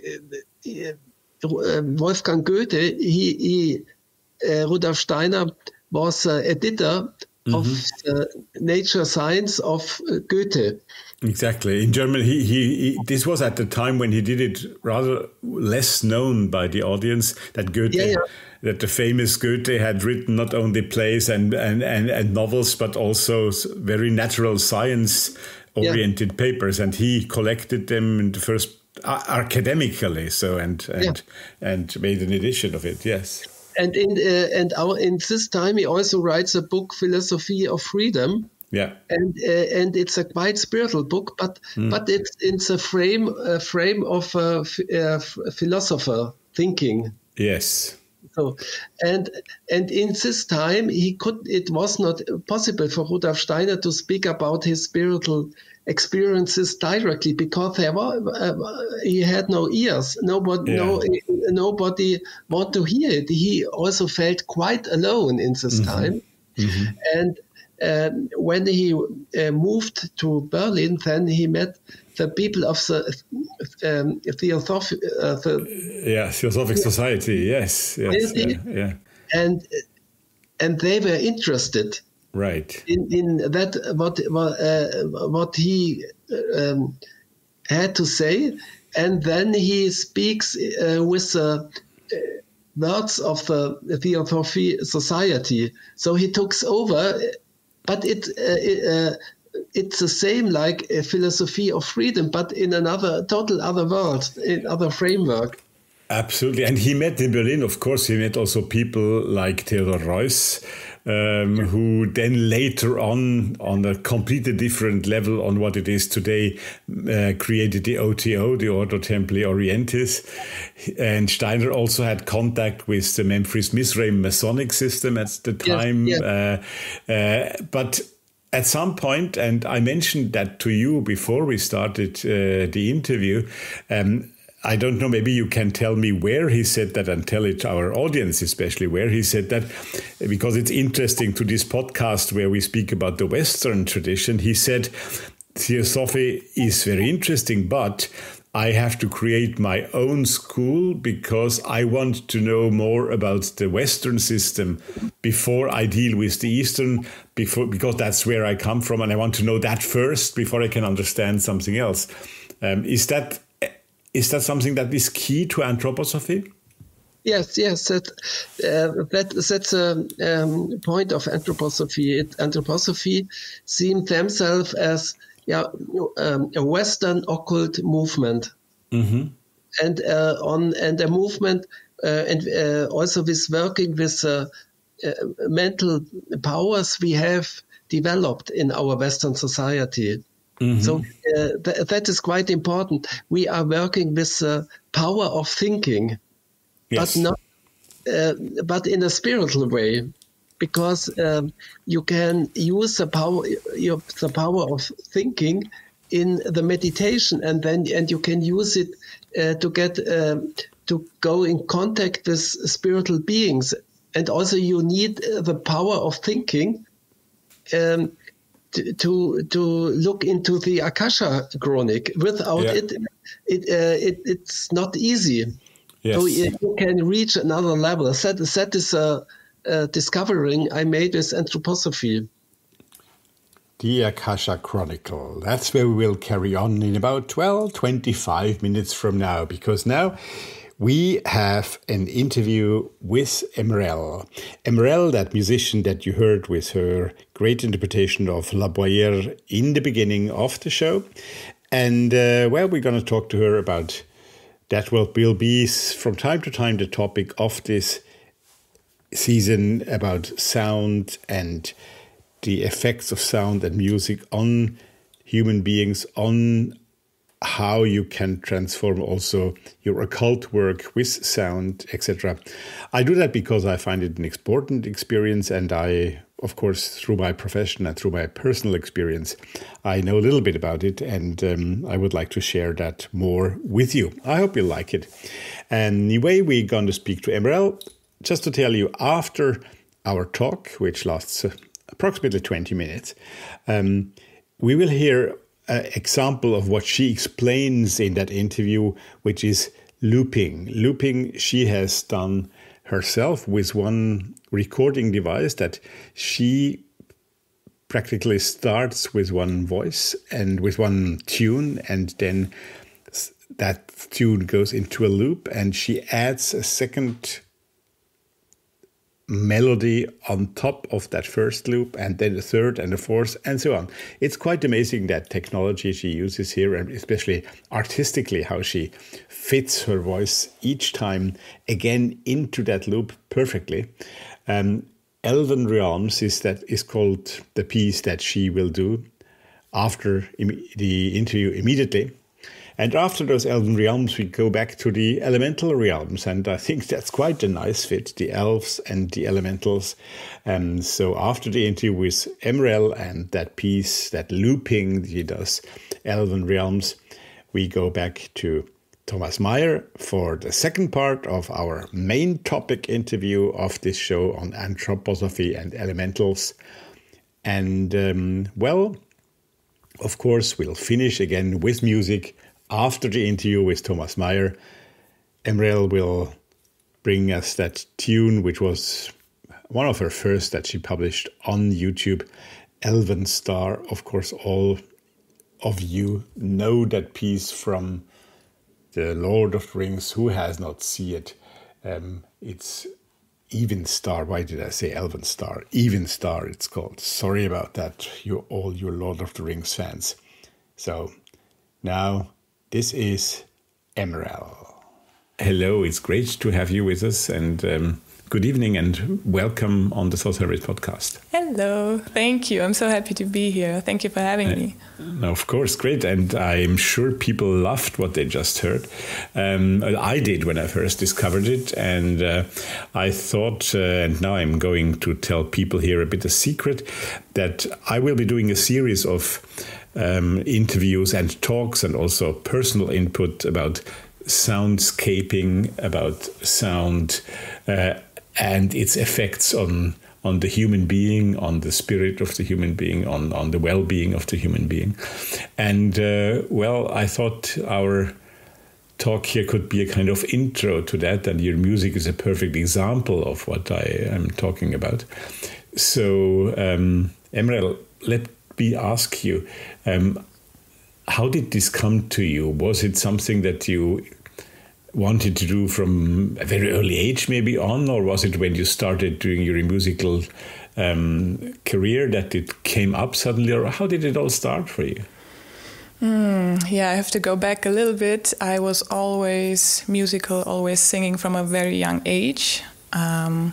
uh, Wolfgang Goethe. He, he uh, Rudolf Steiner was uh, editor mm-hmm. of the nature science of uh, Goethe. Exactly. In German, he, he, he this was at the time when he did it rather less known by the audience that Goethe, yeah, yeah. that the famous Goethe had written not only plays and, and, and, and novels, but also very natural science oriented yeah. papers. And he collected them in the first uh, academically. So, and, and, yeah. and made an edition of it. Yes. And in, uh, and our, in this time, he also writes a book, Philosophy of Freedom. Yeah, and uh, and it's a quite spiritual book, but mm. but it's it's a frame a frame of a, a philosopher thinking. Yes. So, and and in this time he could it was not possible for Rudolf Steiner to speak about his spiritual experiences directly because there were uh, he had no ears, nobody yeah. no nobody want to hear it. He also felt quite alone in this mm-hmm. time, mm-hmm. and. Um, when he uh, moved to Berlin, then he met the people of the um, Theosoph- uh, the yeah Theosophic Society. Yes, yes, yeah, yeah, and and they were interested, right, in, in that what what, uh, what he um, had to say, and then he speaks uh, with the uh, words of the Theosophic Society. So he takes over. But it, uh, it uh, it's the same like a philosophy of freedom, but in another total other world, in other framework. Absolutely. And he met in Berlin, of course, he met also people like Theodor Reuss, um, who then later on, on a completely different level on what it is today, uh, created the O T O, the Ordo Templi Orientis. And Steiner also had contact with the Memphis Mizraim Masonic system at the time. Yes, yes. Uh, uh, but at some point, and I mentioned that to you before we started uh, the interview, um, I don't know, maybe you can tell me where he said that and tell it to our audience, especially where he said that, because it's interesting to this podcast where we speak about the Western tradition. He said, Theosophy is very interesting, but I have to create my own school because I want to know more about the Western system before I deal with the Eastern, before, because that's where I come from. And I want to know that first before I can understand something else. Um, is that Is that something that is key to anthroposophy? Yes, yes, that, uh, that that's a um, point of anthroposophy. It, anthroposophy seem themselves as yeah, um, a Western occult movement, mm-hmm. and uh, on and a movement, uh, and uh, also with working with uh, uh, mental powers we have developed in our Western society. Mm-hmm. So uh, th- that is quite important. We are working with the uh, power of thinking, yes. but not, uh, but in a spiritual way, because um, you can use the power, your, the power of thinking in the meditation, and then and you can use it uh, to get uh, to go in contact with spiritual beings, and also you need the power of thinking. Um, To to look into the Akasha Chronic. Without yeah. it, it, uh, it it's not easy. Yes. So you can reach another level. That that is a, a discovering I made with anthroposophy. The Akasha Chronicle. That's where we will carry on in about twelve, twenty-five minutes from now, because now we have an interview with Emerelle. Emerelle, that musician that you heard with her great interpretation of La Boier in the beginning of the show. And, uh, well, we're going to talk to her about that will, will be, from time to time, the topic of this season about sound and the effects of sound and music on human beings on how you can transform also your occult work with sound, et cetera. I do that because I find it an important experience, and I, of course, through my profession and through my personal experience, I know a little bit about it, and um, I would like to share that more with you. I hope you like it. Anyway, we're going to speak to Emerelle. Just to tell you, after our talk, which lasts uh, approximately twenty minutes, um, we will hear an example of what she explains in that interview, which is looping. Looping she has done herself with one recording device that she practically starts with one voice and with one tune, and then that tune goes into a loop, and she adds a second melody on top of that first loop, and then the third and the fourth, and so on. It's quite amazing, that technology she uses here, and especially artistically how she fits her voice each time again into that loop perfectly. Um, Elven Realms is that is called the piece that she will do after im- the interview immediately. And after those Elven realms, we go back to the elemental realms. And I think that's quite a nice fit, the elves and the elementals. Um, so after the interview with Emerelle and that piece, that looping he does, Elven realms, we go back to Thomas Meyer for the second part of our main topic interview of this show on anthroposophy and elementals. And, um, well, of course, we'll finish again with music. After the interview with Thomas Meyer, Emerelle will bring us that tune, which was one of her first that she published on YouTube, Evenstar. Of course, all of you know that piece from The Lord of the Rings. Who has not seen it? Um, it's Evenstar. Why did I say Evenstar? Evenstar, it's called. Sorry about that, you all you Lord of the Rings fans. So now, this is Emerelle. Hello, it's great to have you with us, and um, good evening and welcome on the Thoth-Hermes podcast. Hello, thank you. I'm so happy to be here. Thank you for having uh, me. No, of course, great. And I'm sure people loved what they just heard. Um, I did when I first discovered it, and uh, I thought, uh, and now I'm going to tell people here a bit of secret, that I will be doing a series of Um, interviews and talks and also personal input about soundscaping, about sound uh, and its effects on on the human being, on the spirit of the human being, on, on the well-being of the human being. And, uh, well, I thought our talk here could be a kind of intro to that, and your music is a perfect example of what I am talking about. So, um, Emerelle, let me ask you, um, how did this come to you? Was it something that you wanted to do from a very early age maybe on, or was it when you started doing your musical um, career that it came up suddenly, or how did it all start for you? Mm, yeah, I have to go back a little bit. I was always musical, always singing from a very young age. Um,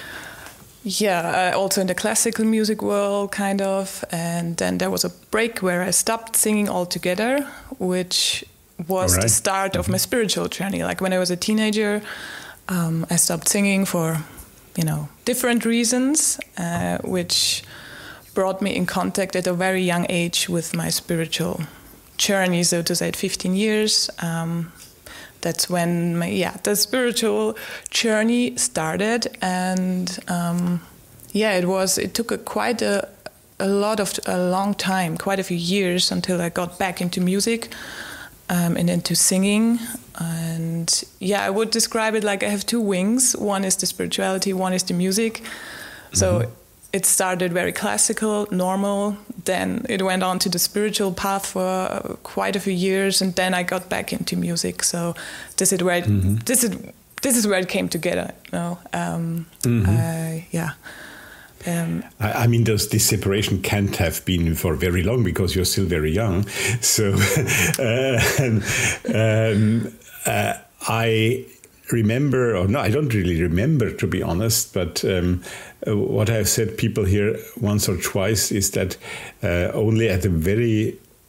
Yeah, uh, also in the classical music world, kind of. And then there was a break where I stopped singing altogether, which was right. the start mm-hmm. of my spiritual journey. Like when I was a teenager, um, I stopped singing for, you know, different reasons, uh, which brought me in contact at a very young age with my spiritual journey, so to say, at fifteen years. Um, That's when my, yeah, the spiritual journey started, and um, yeah, it was. It took a quite a, a lot of a long time, quite a few years until I got back into music um, and into singing. And yeah, I would describe it like I have two wings. One is the spirituality, one is the music. So mm-hmm. it started very classical, normal. Then it went on to the spiritual path for quite a few years, and then I got back into music. So this is where it, mm-hmm. this is this is where it came together. You know? um, mm-hmm. uh, yeah. Um, I, I mean, those, this separation can't have been for very long because you're still very young. So uh, and, um, uh, I remember, or no, I don't really remember, to be honest, but um, what I've said people here once or twice is that uh, only at a very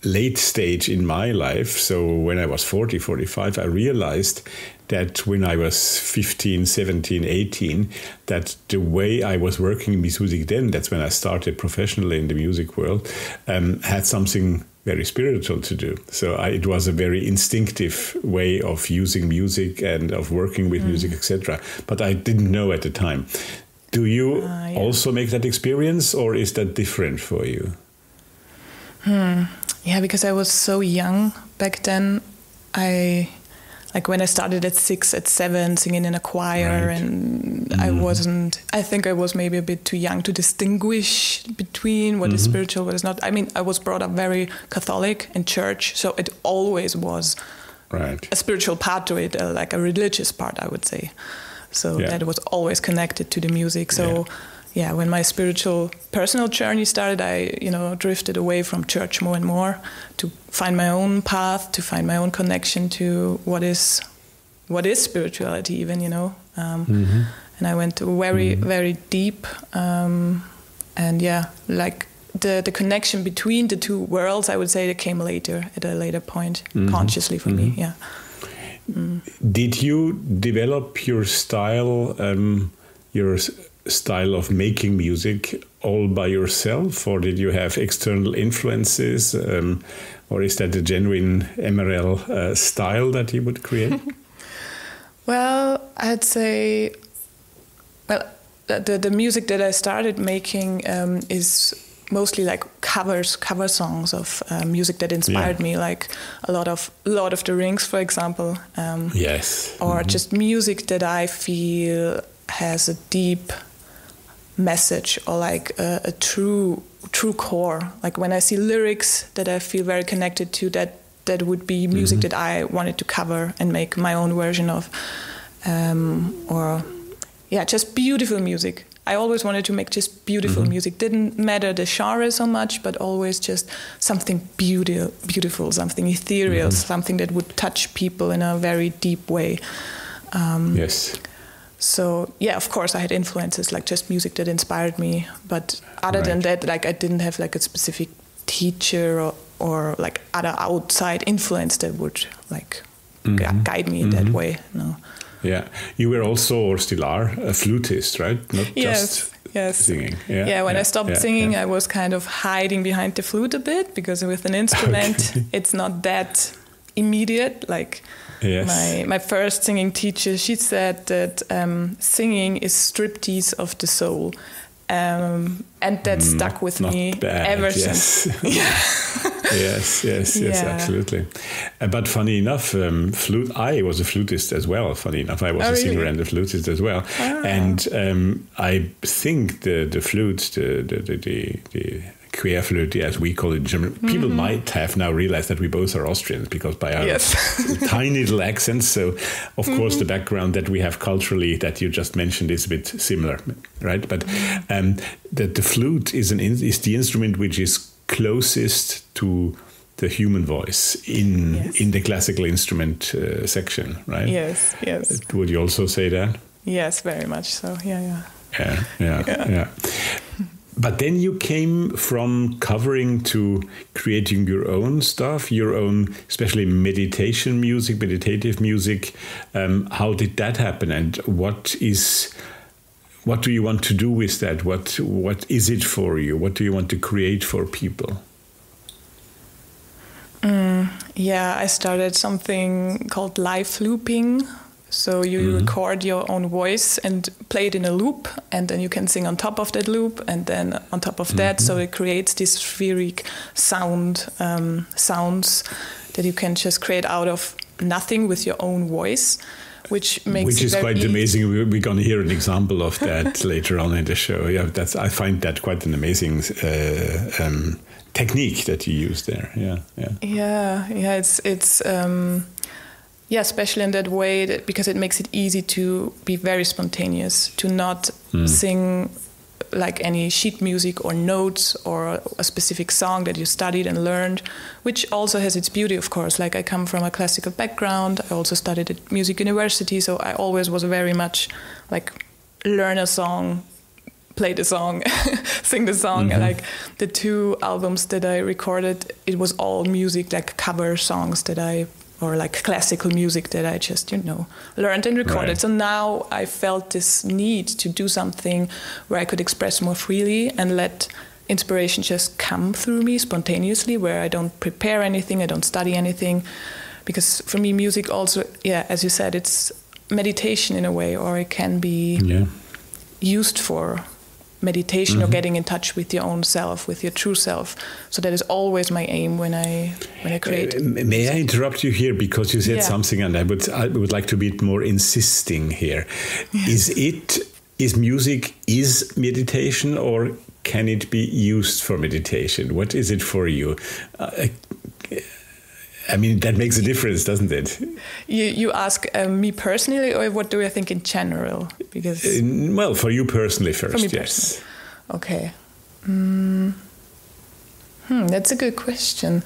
late stage in my life. So when I was forty, forty-five, I realized that when I was fifteen, seventeen, eighteen, that the way I was working in music then, that's when I started professionally in the music world, um, had something very spiritual to do. So I, it was a very instinctive way of using music and of working with mm. music, et cetera. But I didn't know at the time. Do you uh, yeah. also make that experience, or is that different for you? Hmm. Yeah, because I was so young back then. I like when I started at six, at seven, singing in a choir, right. and mm-hmm. I wasn't. I think I was maybe a bit too young to distinguish between what mm-hmm. is spiritual, what is not. I mean, I was brought up very Catholic in church, so it always was right. a spiritual part to it, uh, like a religious part, I would say. So yeah. that was always connected to the music. So. Yeah. Yeah, when my spiritual personal journey started, I, you know, drifted away from church more and more to find my own path, to find my own connection to what is, what is spirituality, even, you know. Um, mm-hmm. And I went very, mm-hmm. very deep, um, and yeah, like the the connection between the two worlds, I would say, that came later, at a later point, mm-hmm. consciously for mm-hmm. me. Yeah. Mm. Did you develop your style, um, your style of making music all by yourself, or did you have external influences, um, or is that a genuine Emerelle uh, style that you would create? Well, I'd say, well, the the music that I started making um, is mostly like covers, cover songs of uh, music that inspired yeah. me, like a lot of Lord of the Rings, for example. Um, yes. Or mm-hmm. just music that I feel has a deep message, or like a, a true true core. Like when I see lyrics that I feel very connected to, that that would be music mm-hmm. that I wanted to cover and make my own version of. Um, or yeah, just beautiful music. I always wanted to make just beautiful mm-hmm. music. Didn't matter the genre so much, but always just something beautiful, beautiful, something ethereal, mm-hmm. something that would touch people in a very deep way. Um, yes. So, yeah, of course, I had influences, like just music that inspired me. But other right. than that, like I didn't have like a specific teacher or, or like other outside influence that would like mm-hmm. gu- guide me in mm-hmm. that way. No. Yeah. You were also, or still are, a flutist, right? Not yes. just yes. singing. Yeah, yeah when yeah. I stopped yeah. singing, yeah. I was kind of hiding behind the flute a bit, because with an instrument, okay. it's not that immediate. Like yes. my my first singing teacher, she said that um, singing is striptease of the soul. Um, and that mm, stuck with me bad, ever yes. since. yes, yes, yes, yeah. absolutely. Uh, but funny enough, um, flute. I was a flutist as well. Funny enough, I was oh, a singer really? and a flutist as well. Ah. And um, I think the the flute, the the the, the, the Querflöte, as we call it in German. Mm-hmm. People might have now realized that we both are Austrians, because by our yes. tiny little accents. So, of mm-hmm. course, the background that we have culturally that you just mentioned is a bit similar, right? But um, the, the flute is an in, is the instrument which is closest to the human voice in yes. in the classical instrument uh, section, right? Yes, yes. Would you also say that? Yes, very much so. Yeah, yeah. Yeah, yeah, yeah. yeah. But then you came from covering to creating your own stuff, your own, especially meditation music, meditative music. Um, how did that happen, and what is, what do you want to do with that? What what is it for you? What do you want to create for people? Mm, yeah, I started something called live looping. So you mm-hmm. record your own voice and play it in a loop, and then you can sing on top of that loop, and then on top of that, mm-hmm. so it creates this spheric sound um, sounds that you can just create out of nothing with your own voice, which makes which it is very quite easy. amazing. We're going to hear an example of that later on in the show. Yeah, that's I find that quite an amazing uh, um, technique that you use there. Yeah, yeah, yeah, yeah. It's it's. Um, Yeah, especially in that way, that, because it makes it easy to be very spontaneous, to not mm. sing like any sheet music or notes or a specific song that you studied and learned, which also has its beauty, of course. Like I come from a classical background. I also studied at music university, so I always was very much like learn a song play the song, sing the song. Mm-hmm. Like the two albums that I recorded, it was all music, like cover songs that I, or like classical music that I just, you know, learned and recorded. Right. So now I felt this need to do something where I could express more freely and let inspiration just come through me spontaneously, where I don't prepare anything, I don't study anything. Because for me, music also, yeah, as you said, it's meditation in a way, or it can be yeah. used for meditation mm-hmm. or getting in touch with your own self, with your true self. So that is always my aim when I when I create. Uh, may I interrupt you here, because you said yeah. something, and I would I would like to be more insisting here. Yes. Is it is music is meditation, or can it be used for meditation? What is it for you? Uh, I mean, that makes a difference, doesn't it? You you ask uh, me personally, or what do I think in general? Because uh, well, for you personally first, for me yes. Personally. Okay. Mm. Hmm, that's a good question.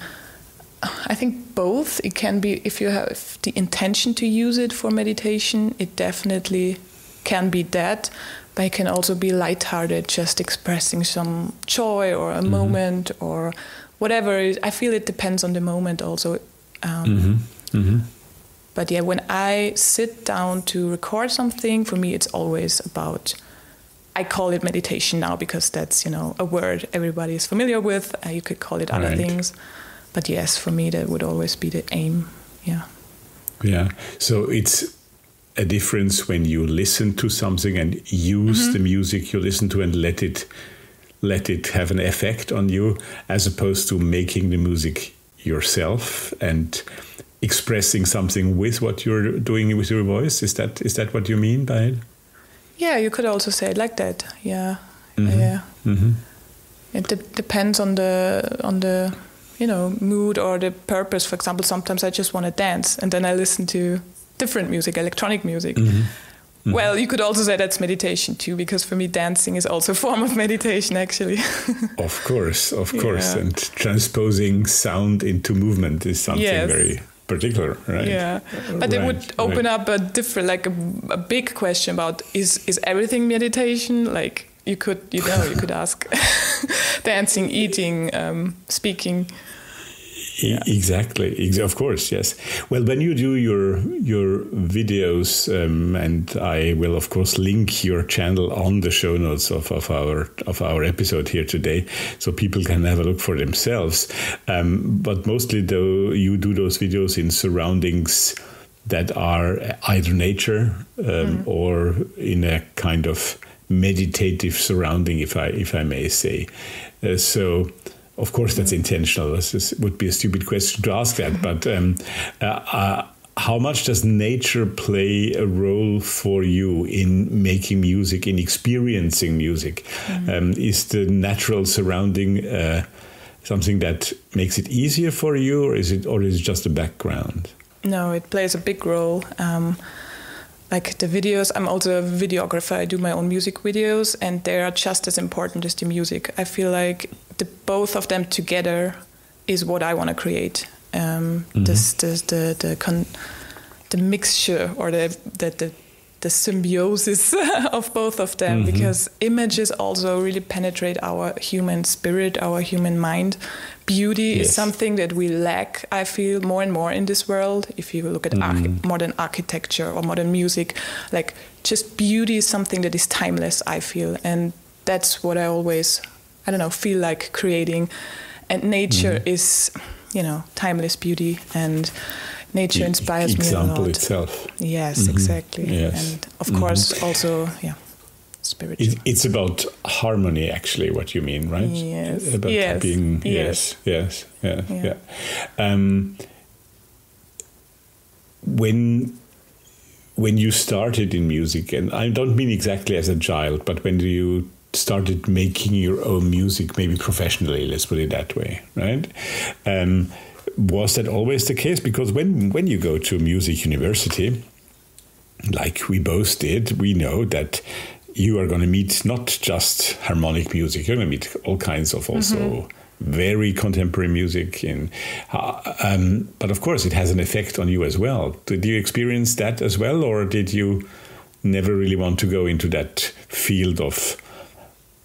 I think both. It can be, if you have the intention to use it for meditation, it definitely can be that. But it can also be lighthearted, just expressing some joy or a mm-hmm. moment or whatever. I feel it depends on the moment also. Um, mm-hmm. Mm-hmm. But yeah, when I sit down to record something, for me it's always about, I call it meditation now because that's, you know, a word everybody is familiar with. Uh, you could call it other right. things. But yes, for me that would always be the aim. Yeah. Yeah. So it's a difference when you listen to something and use mm-hmm. the music you listen to and let it let it have an effect on you, as opposed to making the music yourself and expressing something with what you're doing with your voice. Is that is that what you mean by it? Yeah, you could also say it like that. Yeah, mm-hmm. yeah. Mm-hmm. It de- depends on the on the you know mood or the purpose. For example, sometimes I just want to dance, and then I listen to different music, electronic music. Mm-hmm. Mm-hmm. Well, you could also say that's meditation too, because for me, dancing is also a form of meditation, actually. Of course, of course. Yeah. And transposing sound into movement is something yes. very particular, right? Yeah, but right, it would open right. up a different, like a, a big question about, is, is everything meditation? Like you could, you know, you could ask dancing, eating, um, speaking. Yeah. Exactly. Of course, yes. Well, when you do your your videos, um, and I will of course link your channel on the show notes of, of our of our episode here today, so people can have a look for themselves. Um, but mostly, though, you do those videos in surroundings that are either nature um, mm. or in a kind of meditative surrounding, if I if I may say. Uh, so. Of course, that's intentional. This would be a stupid question to ask that. But um, uh, uh, how much does nature play a role for you in making music, in experiencing music? Mm-hmm. Um, is the natural surrounding uh, something that makes it easier for you, or is it, or is it just a background? No, it plays a big role. Um, like the videos, I'm also a videographer. I do my own music videos, and they are just as important as the music. I feel like the both of them together is what I want to create. Um, mm-hmm. This, this, the the con, the mixture or the the the, the symbiosis of both of them, mm-hmm. because images also really penetrate our human spirit, our human mind. Beauty yes. is something that we lack, I feel, more and more in this world. If you look at mm. arch- modern architecture or modern music, like just beauty is something that is timeless, I feel. And that's what I always, I don't know, feel like creating. And nature mm. is, you know, timeless beauty, and nature inspires e- me a lot. Example itself. Yes, mm-hmm. exactly. Yes. And of course mm-hmm. also, yeah. Spiritual. It, it's about harmony, actually, what you mean, right? Yes. About yes. being, yes, yes, yes, yeah. yeah. Um, when when you started in music, and I don't mean exactly as a child, but when you started making your own music, maybe professionally, let's put it that way, right? Um, was that always the case? Because when when you go to music university, like we both did, we know that you are going to meet not just harmonic music, you're going to meet all kinds of also mm-hmm. very contemporary music. In, uh, um, but of course, it has an effect on you as well. Did you experience that as well, or did you never really want to go into that field of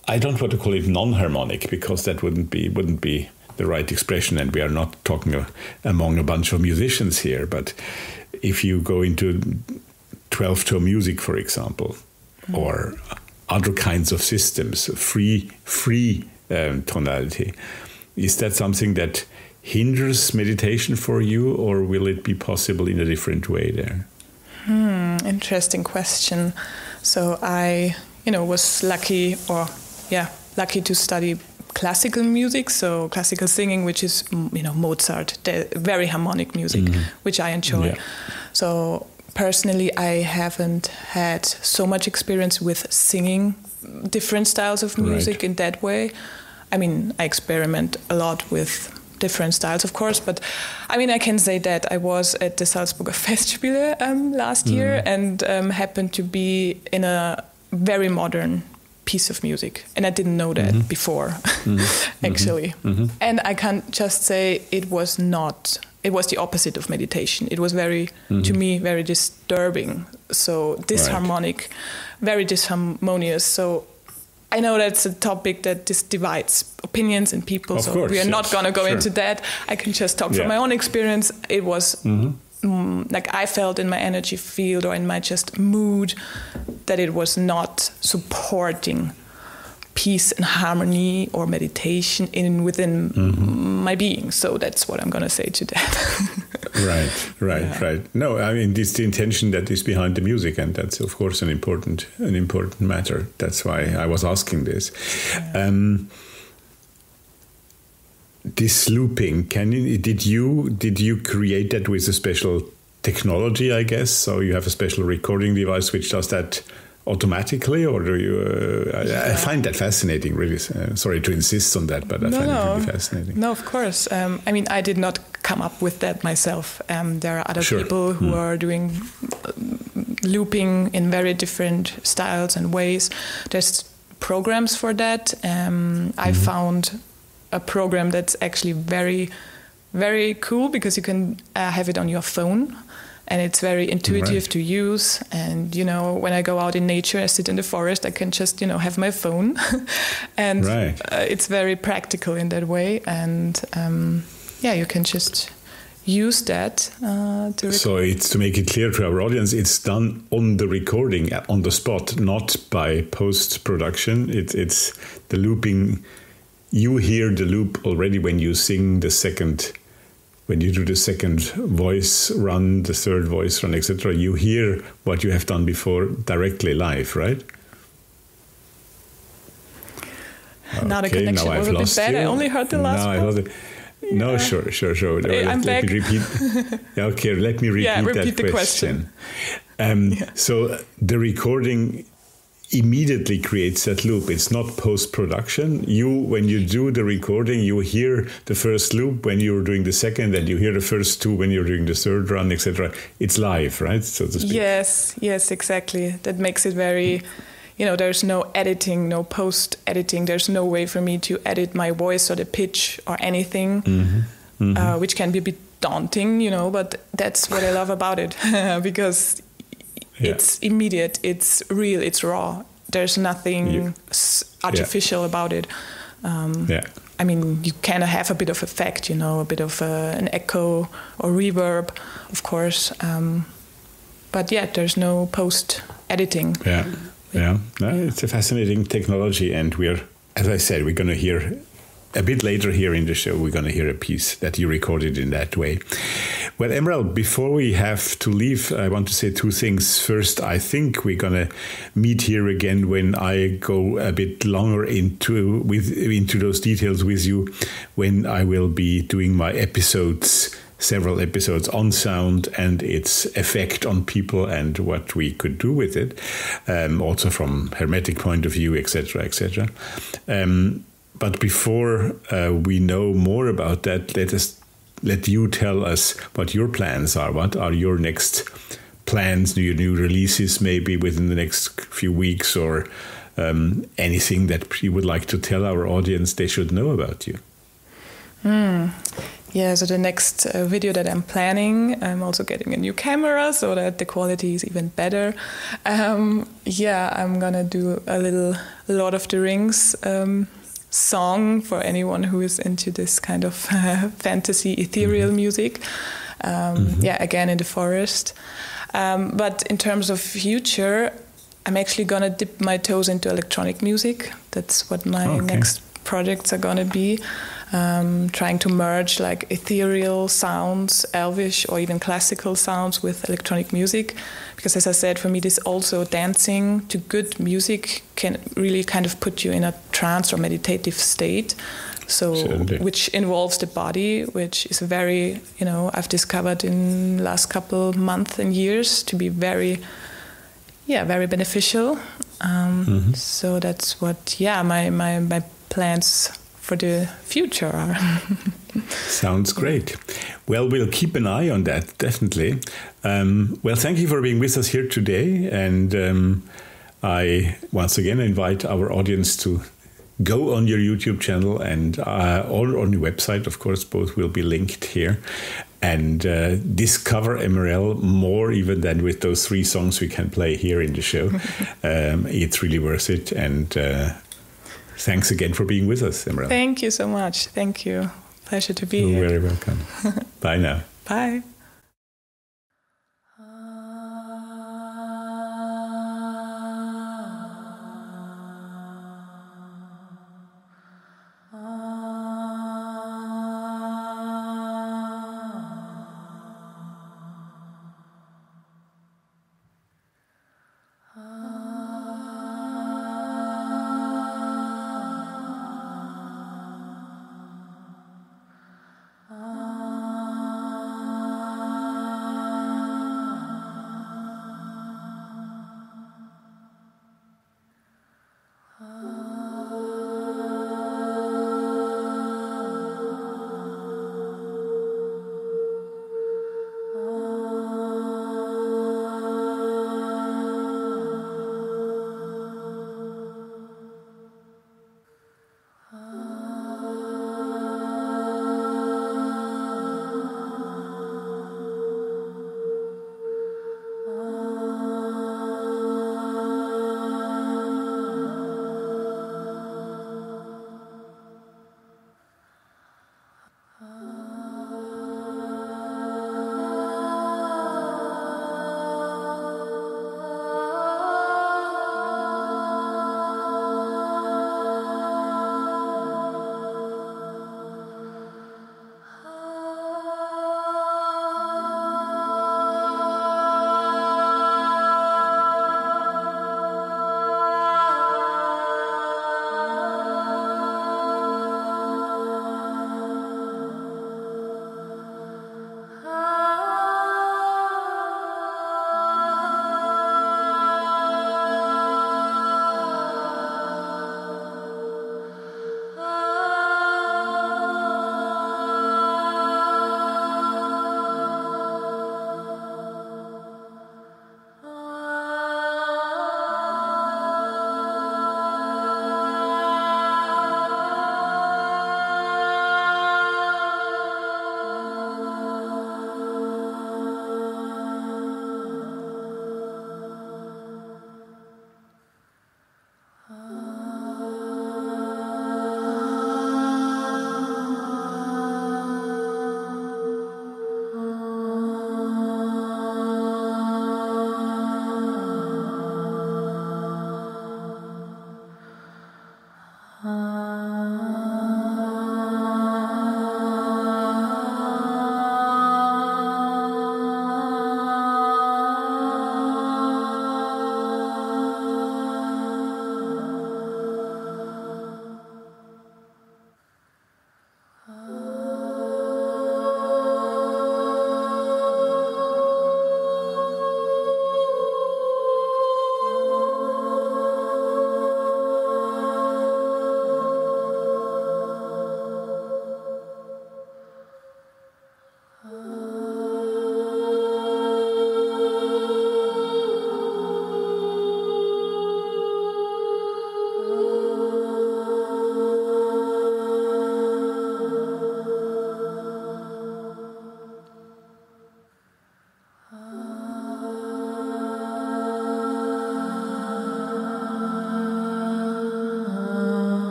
I don't want to call it non-harmonic, because that wouldn't be wouldn't be the right expression, and we are not talking uh, among a bunch of musicians here. But if you go into twelve-tone music, for example, mm. or other kinds of systems, free free um, tonality, is that something that hinders meditation for you, or will it be possible in a different way there? Hmm, interesting question. So I, you know, was lucky, or yeah, lucky to study classical music, so classical singing, which is, you know, Mozart, the very harmonic music, mm-hmm. which I enjoy. Yeah. So personally, I haven't had so much experience with singing different styles of music right. in that way. I mean, I experiment a lot with different styles, of course, but I mean, I can say that I was at the Salzburger Festspiele um, last mm. year and um, happened to be in a very modern piece of music, and I didn't know that mm-hmm. before, mm-hmm. actually. Mm-hmm. And I can just say it was not, it was the opposite of meditation. It was very, mm-hmm. to me, very disturbing. So disharmonic, right. very disharmonious. So I know that's a topic that this divides opinions in people, of so course, we are yes. not going to go sure. into that. I can just talk yeah. from my own experience. It was mm-hmm. mm, like I felt in my energy field or in my just mood that it was not supporting peace and harmony or meditation in within mm-hmm. my being. So that's what I'm going to say to that. right, right, yeah. right. No, I mean, it's the intention that is behind the music, and that's of course an important, an important matter. That's why I was asking this. Yeah. Um, this looping, can you, did you did you create that with a special technology? I guess so. You have a special recording device which does that automatically, or do you? Uh, I, I find that fascinating. Really, uh, sorry to insist on that, but I no, find no. it really fascinating. No, of course. Um, I mean, I did not come up with that myself. Um, there are other sure. people who mm. are doing looping in very different styles and ways. There's programs for that. Um, I mm-hmm. found a program that's actually very, very cool because you can uh, have it on your phone. And it's very intuitive right. to use. And, you know, when I go out in nature, I sit in the forest, I can just, you know, have my phone. and right. uh, it's very practical in that way. And, um, yeah, you can just use that uh, to... Rec- so it's to make it clear to our audience, it's done on the recording, on the spot, not by post-production. It, it's the looping. You hear the loop already when you sing the second... When you do the second voice run, the third voice run, et cetera, you hear what you have done before directly live, right? Now okay, the connection now was I've a bit bad. You. I only heard the last no, one. Yeah. No, sure, sure, sure. Hey, let, I'm let back. me repeat. Okay, let me repeat, yeah, repeat that the question. question. Um, yeah. So the recording immediately creates that loop. It's not post-production. You, when you do the recording, you hear the first loop when you're doing the second, and you hear the first two when you're doing the third run, et cetera. It's live, right? So to speak. Yes, yes, exactly. That makes it very, you know, there's no editing, no post-editing. There's no way for me to edit my voice or the pitch or anything, mm-hmm. Mm-hmm. Uh, which can be a bit daunting, you know, but that's what I love about it because yeah. it's immediate, it's real, it's raw. There's nothing yeah. artificial yeah. about it. Um, yeah. I mean, you kind of have a bit of effect, you know, a bit of uh, an echo or reverb, of course. Um, but yeah, there's no post-editing. Yeah, yeah. No, it's a fascinating technology. And we're, as I said, we're going to hear a bit later here in the show, we're going to hear a piece that you recorded in that way. Well, Emerelle, before we have to leave, I want to say two things. First, I think we're going to meet here again when I go a bit longer into with into those details with you, when I will be doing my episodes, several episodes on sound and its effect on people and what we could do with it, um, also from hermetic point of view, et cetera, et cetera. Um, But before uh, we know more about that, let us let you tell us what your plans are. What are your next plans, your new releases, maybe within the next few weeks, or um, anything that you would like to tell our audience they should know about you? Mm. yeah, so the next uh, video that I'm planning, I'm also getting a new camera so that the quality is even better. Um, yeah, I'm gonna do a little Lord of the Rings um, song for anyone who is into this kind of uh, fantasy, ethereal mm-hmm. music. Um, mm-hmm. Yeah, again in the forest. Um, but in terms of future, I'm actually gonna dip my toes into electronic music. That's what my okay. next projects are gonna be. Um, trying to merge like ethereal sounds, elvish or even classical sounds with electronic music. Because as I said, for me, this also dancing to good music can really kind of put you in a trance or meditative state. So, Certainly. Which involves the body, which is very, you know, I've discovered in the last couple months and years to be very, yeah, very beneficial. Um, mm-hmm. So that's what, yeah, my, my, my plans for the future are. Sounds great. Well, we'll keep an eye on that, definitely. Um, well, thank you for being with us here today. And um, I once again invite our audience to go on your YouTube channel and uh, or on your website. Of course, both will be linked here. And uh, discover Emerelle more even than with those three songs we can play here in the show. um, it's really worth it. And uh, thanks again for being with us, Emerelle. Thank you so much. Thank you. Pleasure to be You're here. You're very welcome. Bye now. Bye.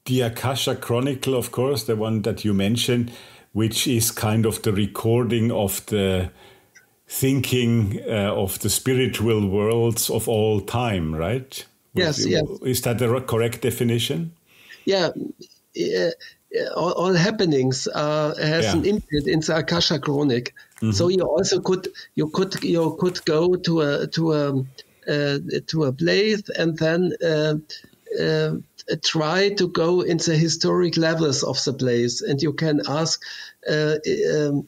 the Akasha Chronicle, of course, the one that you mentioned, which is kind of the recording of the thinking uh, of the spiritual worlds of all time, right? Yes, you, yes. Is that the correct definition? Yeah. Uh, all, all happenings uh, has yeah. an imprint in the Akasha Chronic. Mm-hmm. So you also could you could you could go to a to a uh, to a place and then uh, uh, try to go in the historic levels of the place, and you can ask, uh, um,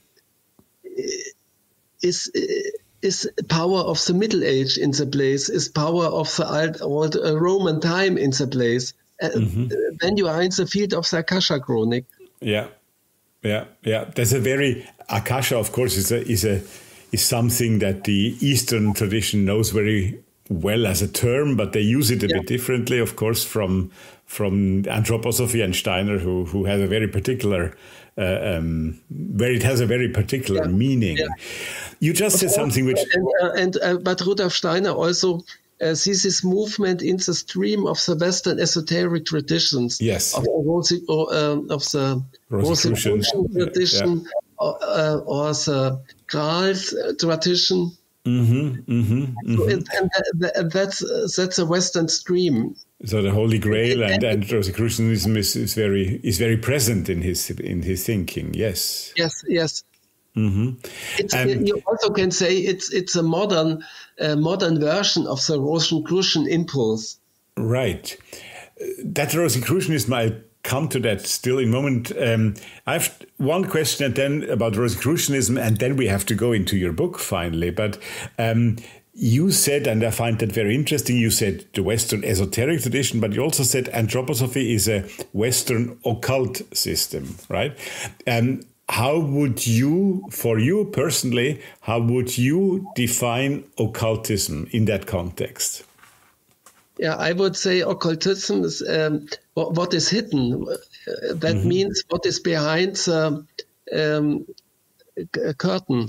is is power of the Middle Age in the place? Is power of the old, old uh, Roman time in the place? Uh, mm-hmm. Then you are in the field of the Akasha Chronic. Yeah, yeah, yeah. There's a very Akasha, of course, is a is a is something that the Eastern tradition knows very well as a term, but they use it a yeah. bit differently, of course, from from Anthroposophy and Steiner, who who has a very particular, uh, um, where it has a very particular yeah. meaning. Yeah. You just said something which, and, uh, and uh, but Rudolf Steiner also uh, sees this movement in the stream of the Western esoteric traditions. Yes, of, Rosi, or, um, of the Rosicrucian tradition, yeah. or, uh, or the Graal's tradition. Mm-hmm, mm-hmm, mm-hmm. So it, and, that, and that's that's a Western stream. So the Holy Grail and, and Rosicrucianism is, is very is very present in his in his thinking. Yes. Yes. Yes. Mm-hmm. It's, um, you also can say it's it's a modern uh, modern version of the Rosicrucian impulse. Right. That Rosicrucianism, I'll come to that still in a moment. Um, I have one question and then about Rosicrucianism, and then we have to go into your book finally. But um, you said, and I find that very interesting, you said the Western esoteric tradition, but you also said Anthroposophy is a Western occult system, right? And how would you, for you personally, how would you define occultism in that context? Yeah, I would say occultism is um, what, what is hidden. Uh, that mm-hmm. means what is behind the um, curtain.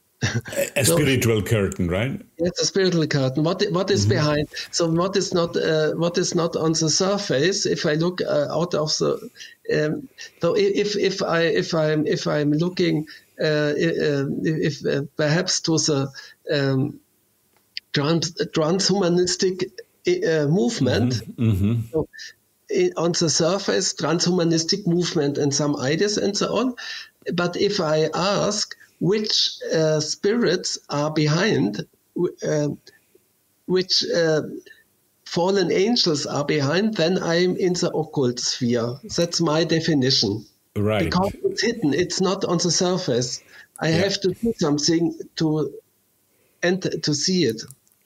A spiritual so, curtain, right? Yes, a spiritual curtain. What what is mm-hmm. behind? So what is not uh, what is not on the surface? If I look uh, out of the, um, so if if I if I'm if I'm looking uh, if uh, perhaps to the um, trans transhumanistic uh, movement. Mm-hmm. Mm-hmm. So, on the surface, transhumanistic movement and some ideas and so on. But if I ask which uh, spirits are behind, uh, which uh, fallen angels are behind, then I'm in the occult sphere. That's my definition. Right. Because it's hidden, it's not on the surface. I yeah. have to do something to enter, to see it.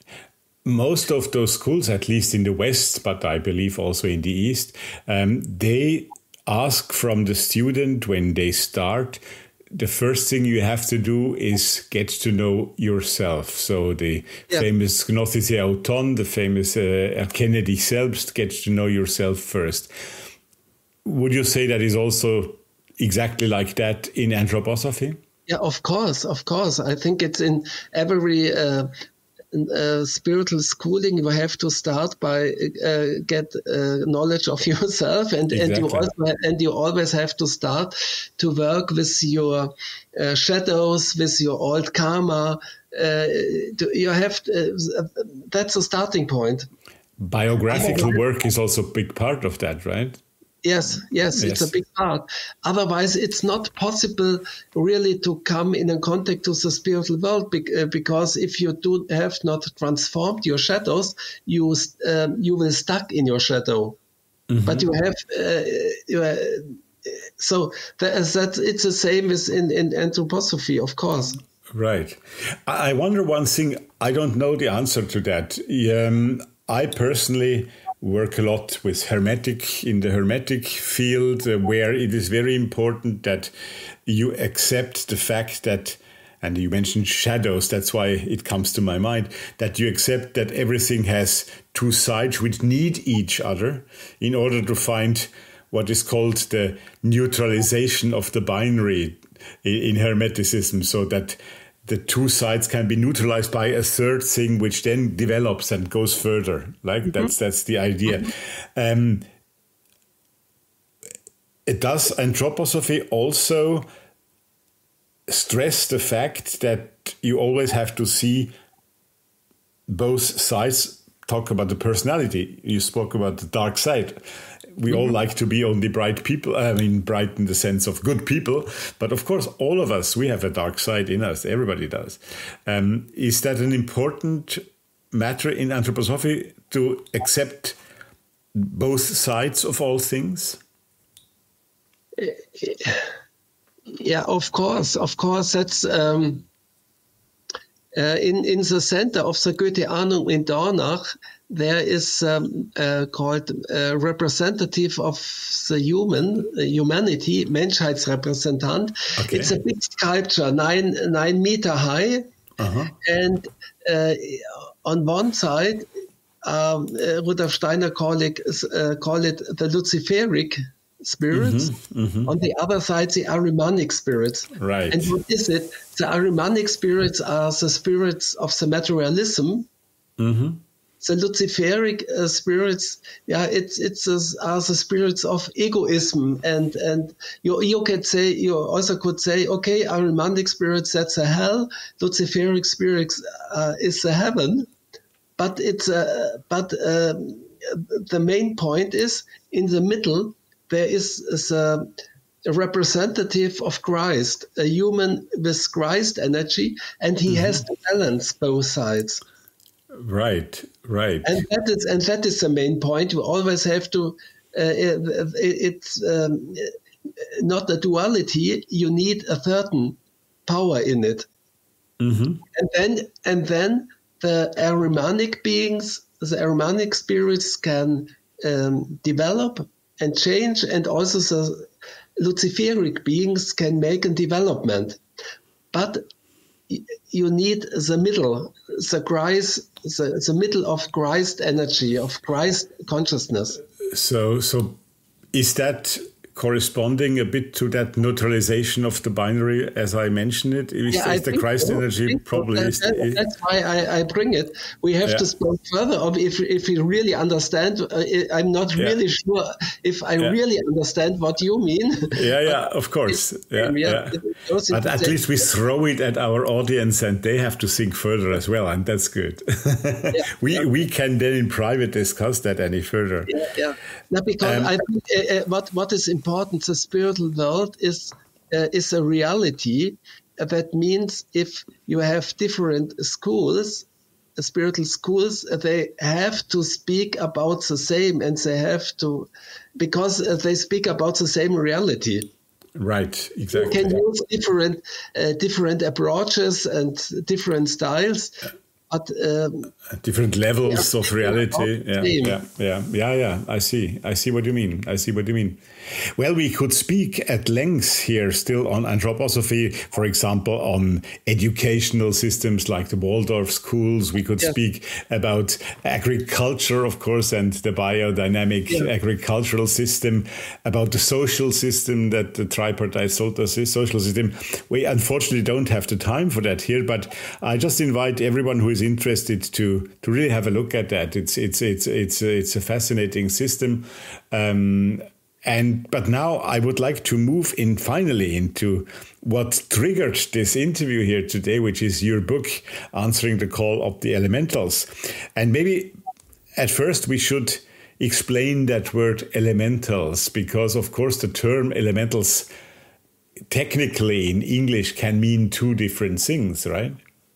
Most of those schools, at least in the West, but I believe also in the East, um, they ask from the student when they start, the first thing you have to do is get to know yourself. So the yeah. famous Gnosis Auton, the famous uh, Erkenne dich selbst, get to know yourself first. Would you say that is also exactly like that in Anthroposophy? Yeah, of course, of course. I think it's in every uh, uh, spiritual schooling. You have to start by uh, get uh, knowledge of yourself, and, exactly. and you also and you always have to start to work with your uh, shadows, with your old karma. Uh, you have to, uh, that's a starting point. Biographical work is also a big part of that, right? Yes, yes, yes, it's a big part. Otherwise, it's not possible really to come in a contact to the spiritual world, because if you do have not transformed your shadows, you um, you will stuck in your shadow. Mm-hmm. But you have uh, you, uh, so that, that it's the same as in, in Anthroposophy, of course. Right. I wonder one thing. I don't know the answer to that. Um, I personally work a lot with Hermetic, in the Hermetic field, uh, where it is very important that you accept the fact that, and you mentioned shadows, that's why it comes to my mind, that you accept that everything has two sides which need each other in order to find what is called the neutralization of the binary in, in Hermeticism, so that the two sides can be neutralized by a third thing, which then develops and goes further. Like mm-hmm. that's that's the idea. Um, it does Anthroposophy also stress the fact that you always have to see both sides? Talk about the personality. You spoke about the dark side. We all like to be only bright people. I mean, bright in the sense of good people. But of course, all of us, we have a dark side in us. Everybody does. Um, is that an important matter in Anthroposophy, to accept both sides of all things? Yeah, of course. Of course, that's um, uh, in, in the center of the Goethe-Ahnung in Dornach. There is um, uh, called uh, representative of the human, uh, humanity, Menschheitsrepräsentant. Okay. It's a big sculpture, nine nine meter high, uh-huh. and uh, on one side, um, uh, Rudolf Steiner call it uh, call it the Luciferic spirits. Mm-hmm, mm-hmm. On the other side, the Ahrimanic spirits. Right. And what is it? The Ahrimanic spirits are the spirits of the materialism. Mm-hmm. The Luciferic uh, spirits, yeah, it's it's uh, are the spirits of egoism, and and you you could say you also could say, okay, Ahrimanic spirits, that's a hell. Luciferic spirits uh, is a heaven, but it's uh, but um, the main point is in the middle there is, is a, a representative of Christ, a human with Christ energy, and he mm-hmm. has to balance both sides. Right, right. And that is and that is the main point. You always have to. Uh, it, it's um, not a duality. You need a certain power in it. Mm-hmm. And then and then the Ahrimanic beings, the Ahrimanic spirits can um, develop and change, and also the Luciferic beings can make a development. But you need the middle, the Christ, the, the middle of Christ energy, of Christ consciousness. So, so is that corresponding a bit to that neutralization of the binary, as I mentioned it? Is, yeah, is the Christ so. energy probably? That, is, that, is, that's why I, I bring it. We have yeah. to speak further of if if we really understand. Uh, I'm not yeah. really sure if I yeah. really understand what you mean. Yeah, yeah, of course. Yeah, yeah. But at least we throw it at our audience, and they have to think further as well, and that's good. yeah, we yeah. we can then in private discuss that any further. Yeah, yeah. No, because um, I think uh, what what is important. The spiritual world is uh, is a reality. Uh, that means if you have different schools, uh, spiritual schools, uh, they have to speak about the same, and they have to, because uh, they speak about the same reality. Right, exactly. You can use different uh, different approaches and different styles. But, um, different levels yeah, of reality. Yeah, yeah, yeah, yeah, yeah. I see. I see what you mean. I see what you mean. Well, we could speak at length here still on Anthroposophy, for example, on educational systems like the Waldorf schools. We could yeah. speak about agriculture, of course, and the biodynamic yeah. agricultural system, about the social system, that the tripartite social system. We unfortunately don't have the time for that here, but I just invite everyone who is interested to to really have a look at that. It's it's it's it's it's a fascinating system, um, and but now I would like to move in finally into what triggered this interview here today, which is your book, Answering the Call of the Elementals. And maybe at first we should explain that word elementals, because of course the term elementals technically in English can mean two different things, right?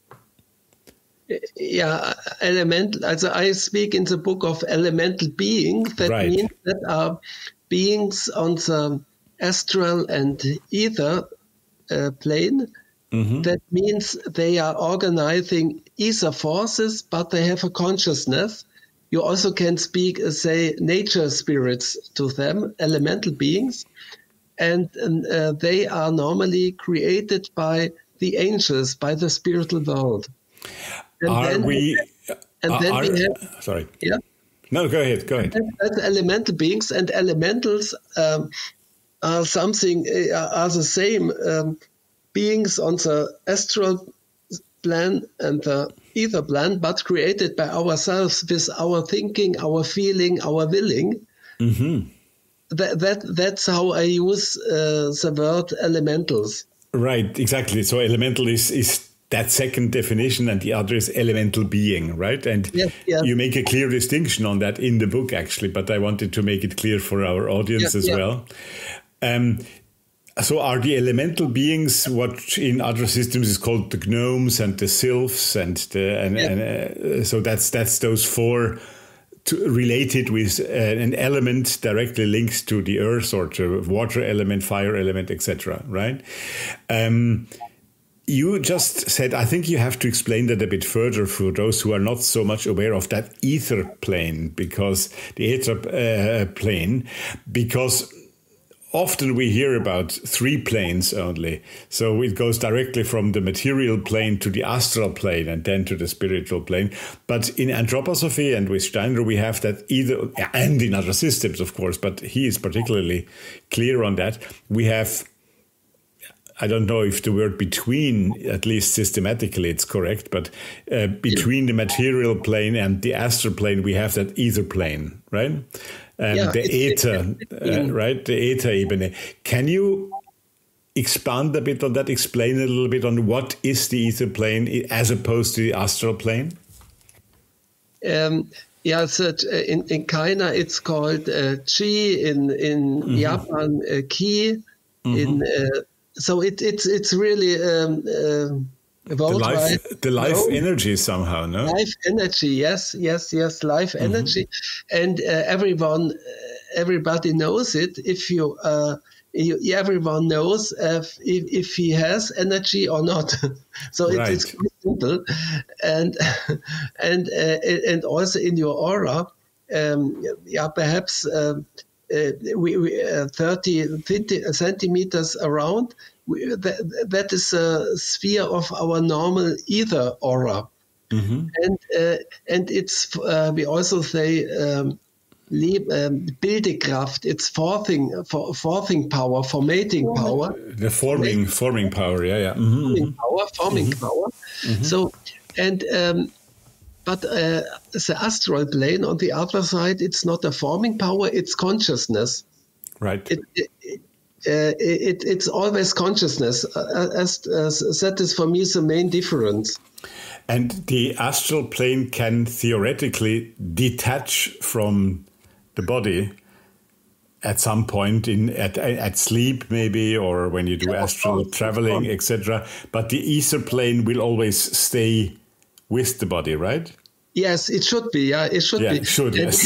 Yeah, elemental. Also, I speak in the book of elemental beings. That right. means that are beings on the astral and ether uh, plane. Mm-hmm. That means they are organizing ether forces, but they have a consciousness. You also can speak, uh, say, nature spirits to them, elemental beings, and uh, they are normally created by the angels, by the spiritual world. And are then we? have, and are, then are, we have, sorry. Yeah. No, go ahead. Go ahead. That's elemental beings, and elementals um, are something uh, are the same um, beings on the astral plan and the ether plan, but created by ourselves with our thinking, our feeling, our willing. Mm-hmm. that, that that's how I use uh, the word elementals. Right, exactly. So elemental is, is that second definition, and the other is elemental being, right? And yes, yes. you make a clear distinction on that in the book, actually, but I wanted to make it clear for our audience yes, as yeah. well. Um, so are the elemental beings what in other systems is called the gnomes and the sylphs, and the and, yeah. and uh, so that's that's those four to, related with uh, an element directly linked to the earth or to water element, fire element, et cetera. Right? Um, you just said, I think you have to explain that a bit further for those who are not so much aware of that ether plane, because the ether uh, plane, because often we hear about three planes only. So it goes directly from the material plane to the astral plane and then to the spiritual plane. But in Anthroposophy and with Steiner, we have that either, and in other systems, of course, but he is particularly clear on that. We have, I don't know if the word between, at least systematically it's correct, but uh, between the material plane and the astral plane, we have that ether plane, right? Um, yeah, the it's, ether, it's, uh, right? The ether ebene. Can you expand a bit on that? Explain a little bit on what is the ether plane as opposed to the astral plane? Um, yeah, so in, in China it's called uh, Chi, in in mm-hmm. Japan uh, Ki, mm-hmm. in uh, so it, it's it's really um, uh, the life, the life no? energy somehow, no? Life energy, yes, yes, yes, life mm-hmm. energy, and uh, everyone, uh, everybody knows it. If you, uh, you everyone knows if, if if he has energy or not. So it, right. it's quite simple, and and uh, and also in your aura, um, yeah, perhaps. Um, Uh, we, we uh, thirty, fifty centimeters around, we, that, that is a sphere of our normal ether aura. Mm-hmm. And uh, and it's, uh, we also say, um, um, Bildekraft, it's forthing, for, forthing power, formating power. The forming, forming power, yeah, yeah. Mm-hmm. Forming power, forming mm-hmm. power. Mm-hmm. So, and, um, But uh, the astral plane, on the other side, it's not a forming power, it's consciousness. Right. It, it, uh, it, it's always consciousness. Uh, as, as that is, for me, the main difference. And the astral plane can theoretically detach from the body at some point in at, at sleep, maybe, or when you do yeah, astral traveling, et cetera. But the ether plane will always stay with the body, right? Yes, it should be. Yeah, it should yeah, be. It should, yes.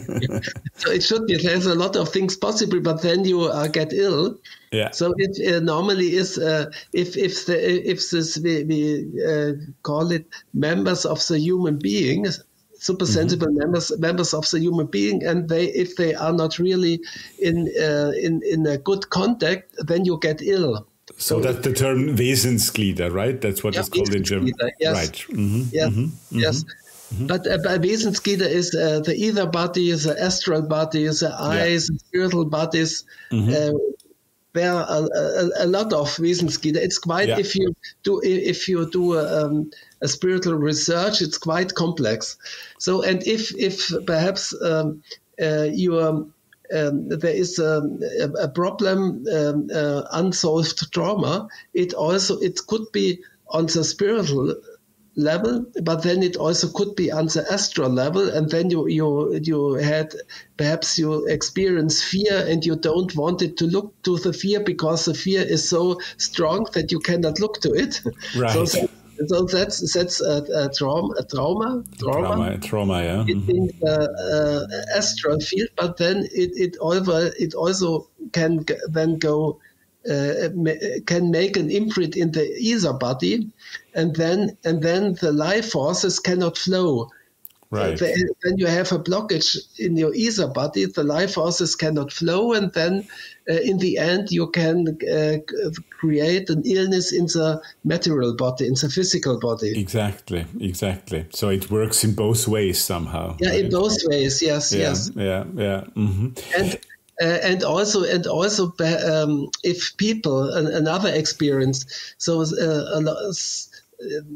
So it should be. There's a lot of things possible, but then you uh, get ill. Yeah. So it uh, normally is uh, if if the if this we, we uh, call it members of the human being, super sensible mm-hmm. members members of the human being, and they if they are not really in uh, in in a good contact, then you get ill. So, so that's the term Wesensglieder, right? That's what yeah, it's called in German. Yes. Right. Mm-hmm. Yes. Mm-hmm. Yes. Mm-hmm. But uh, Wesensglieder is uh, the ether body, the astral body, the eyes, yeah. the spiritual bodies. Mm-hmm. Uh, there are a, a, a lot of Wesensglieder. It's quite yeah. if you do if you do a, um, a spiritual research, it's quite complex. So, and if if perhaps um, uh, you um, Um, there is a, a problem, um, uh, unsolved trauma. It also it could be on the spiritual level, but then it also could be on the astral level. And then you you you had perhaps you experience fear, and you don't want it to look to the fear because the fear is so strong that you cannot look to it. Right. So, so So that's that's a, a trauma, a trauma, trauma, trauma, trauma yeah. in, in the uh, astral field. But then it it also it also can then go uh, can make an imprint in the ether body, and then and then the life forces cannot flow. Right. Uh, then you have a blockage in your ether body. The life forces cannot flow, and then uh, in the end you can uh, create an illness in the material body, in the physical body. Exactly, exactly. So it works in both ways somehow. Yeah, right? in both ways. Yes, yeah, yes. Yeah, yeah. Mm-hmm. And uh, and also and also um, if people an, another experience. So uh, a lot. Uh,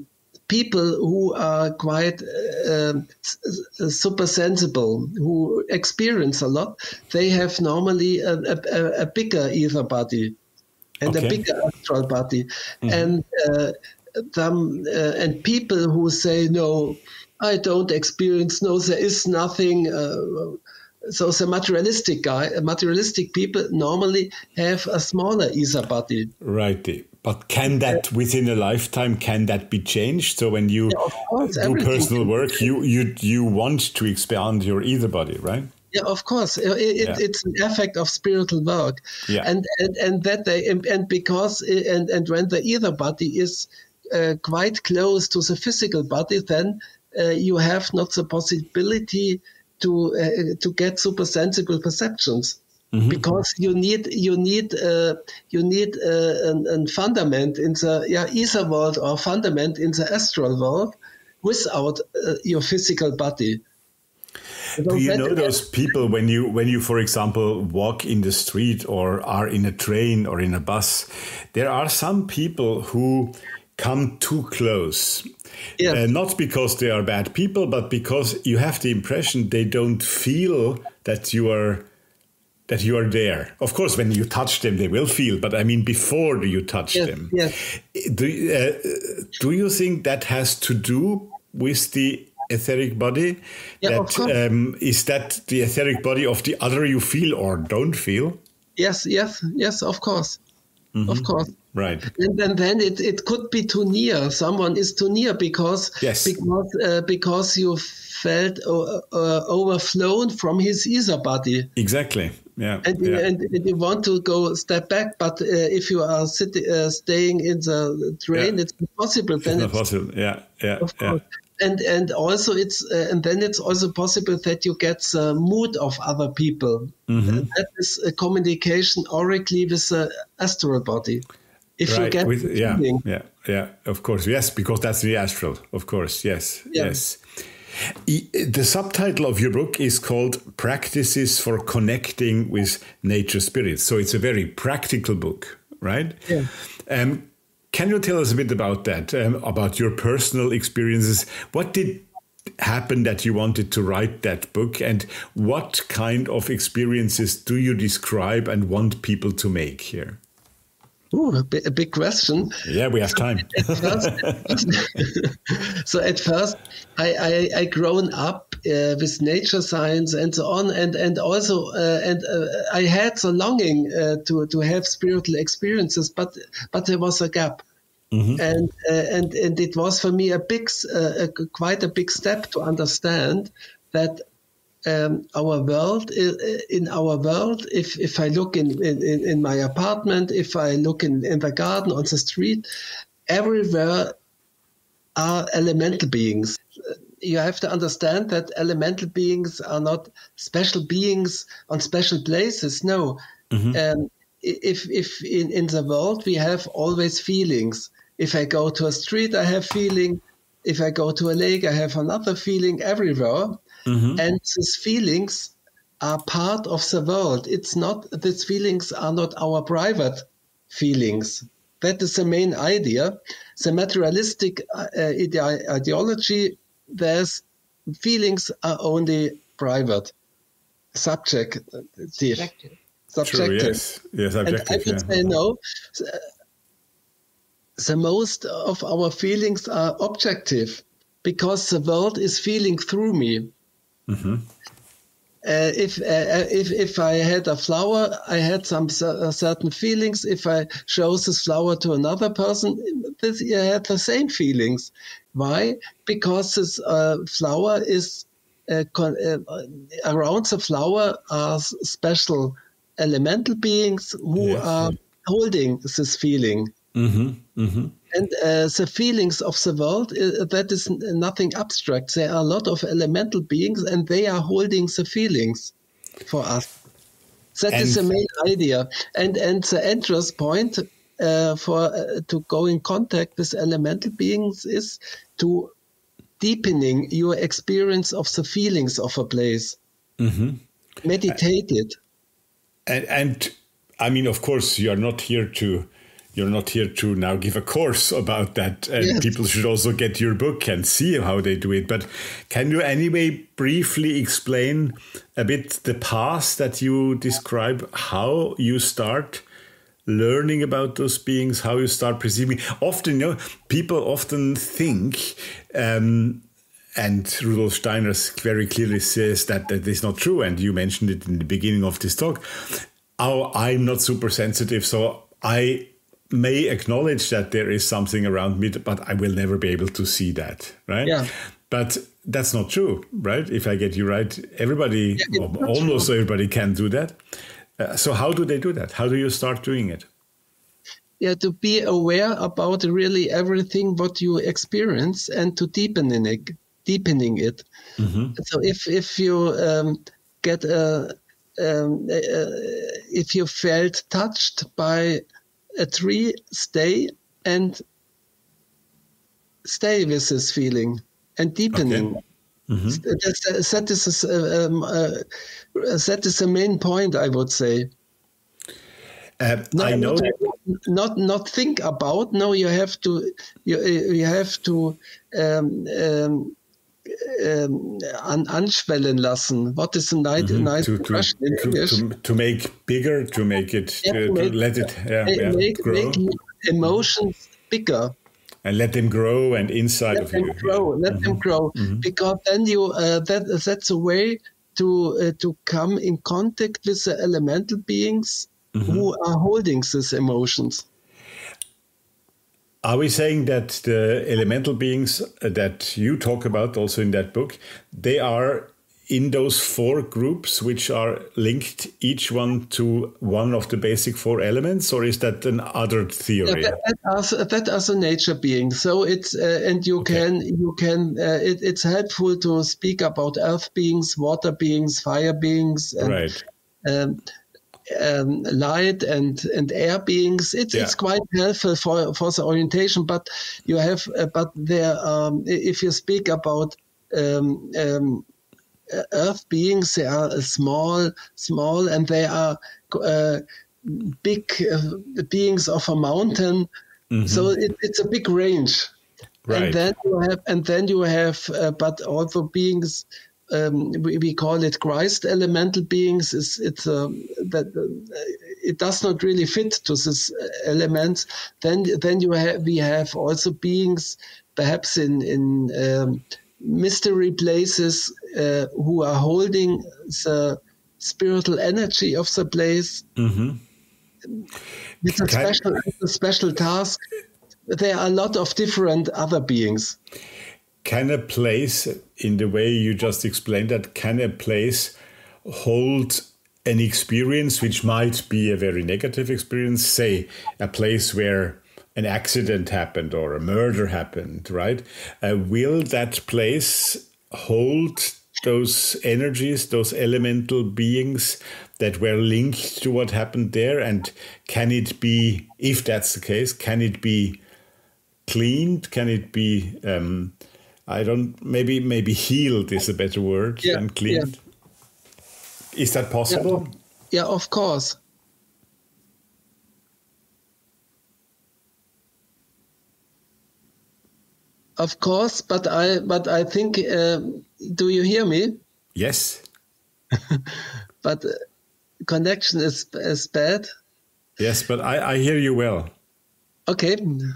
people who are quite uh, super sensible, who experience a lot, they have normally a, a, a bigger ether body and okay. a bigger astral body. Mm-hmm. And uh, them, uh, and people who say, no, I don't experience, no, there is nothing. Uh, so the materialistic guy, materialistic people normally have a smaller ether body. Right. But can that, within a lifetime, can that be changed? So when you yeah, course, do personal work, you, you you want to expand your ether body, right? Yeah, of course. It, it, yeah. It's an effect of spiritual work. Yeah. And, and and that they and because and, and when the ether body is uh, quite close to the physical body, then uh, you have not the possibility to uh, to get super sensible perceptions. Mm-hmm. Because you need you need uh, you need uh, an, an fundament in the yeah, ether world or fundament in the astral world without uh, your physical body. So do you know those people when you when you for example walk in the street or are in a train or in a bus? There are some people who come too close. Yes. Uh, not because they are bad people, but because you have the impression they don't feel that you are. That you are there. Of course, when you touch them, they will feel. But I mean, before you touch yes, them, yes. Do uh, do you think that has to do with the etheric body? Yeah, that of course. Um, is that the etheric body of the other you feel or don't feel? Yes, yes, yes. Of course, mm-hmm. of course. Right. And, and then it, it could be too near. Someone is too near because yes. because uh, because you felt uh, uh, overflown from his ether body. Exactly. Yeah. And, yeah. and, and you want to go step back, but uh, if you are sitting, uh, staying in the train, yeah. it's impossible. Then it's not it's, possible. Yeah, yeah, of course. Yeah. And and also it's uh, and then it's also possible that you get the mood of other people. Mm-hmm. That is a communication orally with the astral body. If right. you get with, the yeah, feeling. yeah, yeah. Of course, yes, because that's the astral. Of course, yes, yeah. yes. The subtitle of your book is called Practices for Connecting with Nature Spirits. So it's a very practical book, right? Yeah. Um, can you tell us a bit about that, um, about your personal experiences? What did happen that you wanted to write that book? And what kind of experiences do you describe and want people to make here? Ooh, a, big, a big question. Yeah, we have time. at first, so at first, I, I, I grown up uh, with nature science and so on, and and also uh, and uh, I had the longing uh, to to have spiritual experiences, but but there was a gap, mm-hmm. and uh, and and it was for me a big, uh, a, quite a big step to understand that. Um, our world, in our world, if, if I look in, in, in my apartment, if I look in, in the garden, on the street, everywhere are elemental beings. You have to understand that elemental beings are not special beings on special places. No. Mm-hmm. Um, if if in, in the world we have always feelings. If I go to a street, I have feeling. If I go to a lake, I have another feeling everywhere. Mm-hmm. And these feelings are part of the world. It's not, these feelings are not our private feelings. That is the main idea. The materialistic uh, ide- ideology, there's feelings are only private, subjective. Subjective. Subjective. True, yes. Yes, subjective. And I would yeah. say no. The most of our feelings are objective because the world is feeling through me. Mm-hmm. Uh, if uh, if if I had a flower, I had some uh, certain feelings. If I show this flower to another person, this, I had the same feelings. Why? Because this uh, flower is uh, con- uh, around the flower are special elemental beings who yes. are holding this feeling. Mm-hmm. Mm-hmm. And uh, the feelings of the world, uh, that is nothing abstract. There are a lot of elemental beings and they are holding the feelings for us. That and is the main idea. And and the entrance point uh, for uh, to go in contact with elemental beings is to deepening your experience of the feelings of a place. Mm-hmm. Meditate it. And, and I mean, of course, you are not here to you're not here to now give a course about that. And yes. people should also get your book and see how they do it. But can you anyway briefly explain a bit the path that you describe, how you start learning about those beings, how you start perceiving? Often, you know, people often think, um, and Rudolf Steiner very clearly says that that is not true. And you mentioned it in the beginning of this talk. Oh, I'm not super sensitive, so I may acknowledge that there is something around me, but I will never be able to see that, right? Yeah. But that's not true, right? If I get you right, everybody, yeah, or almost true. everybody can do that. Uh, so how do they do that? How do you start doing it? Yeah, to be aware about really everything what you experience and to deepening it, deepening it. Mm-hmm. So if if you um, get a um, uh, if you felt touched by a tree, stay and stay with this feeling and deepening. Okay. Mm-hmm. That, that, is, uh, um, uh, that is the main point, I would say. Uh, no, I know. Not, not not think about. No, you have to. You you have to um, um, um, an, anschwellen lassen. What is a nice, mm-hmm. nice to, to, question in to, English? To, to make bigger, to make it, yeah, to, make, to let it yeah, make, yeah, make, grow. Make emotions bigger. And let them grow and inside let of them you. Grow, let mm-hmm. them grow. Mm-hmm. Because then you uh, that that's a way to uh, to come in contact with the elemental beings mm-hmm. who are holding these emotions. Are we saying that the elemental beings that you talk about also in that book, they are in those four groups which are linked each one to one of the basic four elements, or is that an other theory? Yeah, that, that, are, that are the nature beings. So it's uh, and you okay. can you can uh, it, it's helpful to speak about earth beings, water beings, fire beings, and, right? Um, um, light and and air beings. It's yeah. it's quite helpful for for the orientation. But you have uh, but there um, if you speak about um, um, earth beings, they are small, small, and they are uh, big uh, beings of a mountain. Mm-hmm. So it, it's a big range. Right. And then you have, and then you have, uh, but also beings. Um, we, we call it Christ elemental beings. It's, it's uh, that uh, it does not really fit to this elements. Then then you have we have also beings, perhaps in in. Um, mystery places uh, who are holding the spiritual energy of the place mm-hmm. with a special, a special task. There are a lot of different other beings. Can a place, in the way you just explained that, can a place hold an experience which might be a very negative experience, say a place where an accident happened or a murder happened, right? Uh, will that place hold those energies, those elemental beings that were linked to what happened there? And can it be, if that's the case, can it be cleaned? Can it be, um, I don't, maybe maybe healed is a better word yeah, than cleaned? Yeah. Is that possible? Yeah, yeah, of course. Of course, but I but I think. Uh, do you hear me? Yes. But uh, connection is is bad. Yes, but I, I hear you well. Okay.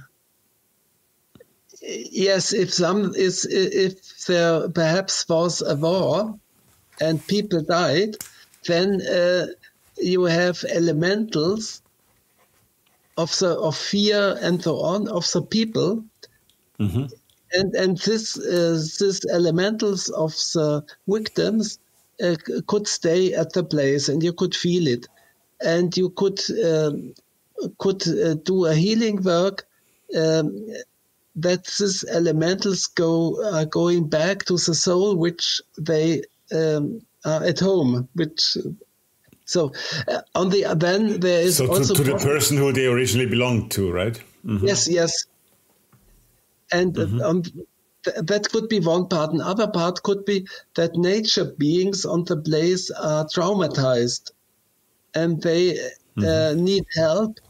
Yes, if some is if there perhaps was a war and people died, then uh, you have elementals of the of fear and so on of the people. Mm-hmm. And and this uh, this elementals of the victims uh, could stay at the place, and you could feel it, and you could um, could uh, do a healing work. Um, that these elementals go are going back to the soul, which they um, are at home. Which so uh, on the then there is so to, also to the person who they originally belonged to, right? Mm-hmm. Yes, yes. And mm-hmm. um, th- that could be one part. Another part could be that nature beings on the place are traumatized and they mm-hmm. uh, need help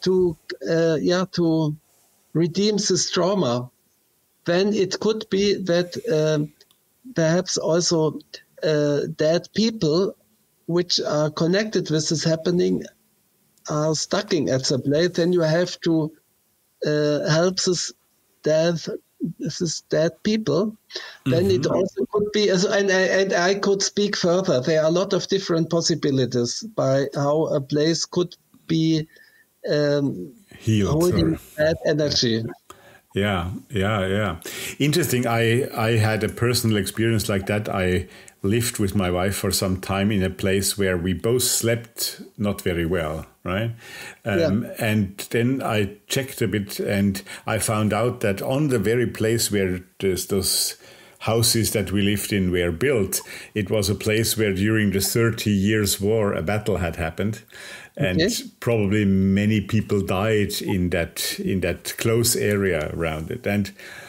to uh, yeah to redeem this trauma, then it could be that um, perhaps also uh, dead people which are connected with this happening are stucking at the place. Then you have to uh, help this dead this dead people. Mm-hmm. Then it also could be, and I, and I could speak further. There are a lot of different possibilities by how a place could be um, healed, holding or, that energy. Yeah, yeah, yeah. Interesting. I, I had a personal experience like that. I lived with my wife for some time in a place where we both slept not very well, right? Um, yeah. And then I checked a bit and I found out that on the very place where those houses that we lived in were built, it was a place where during the thirty years war, a battle had happened. And okay. probably many people died in that in that close area around it. And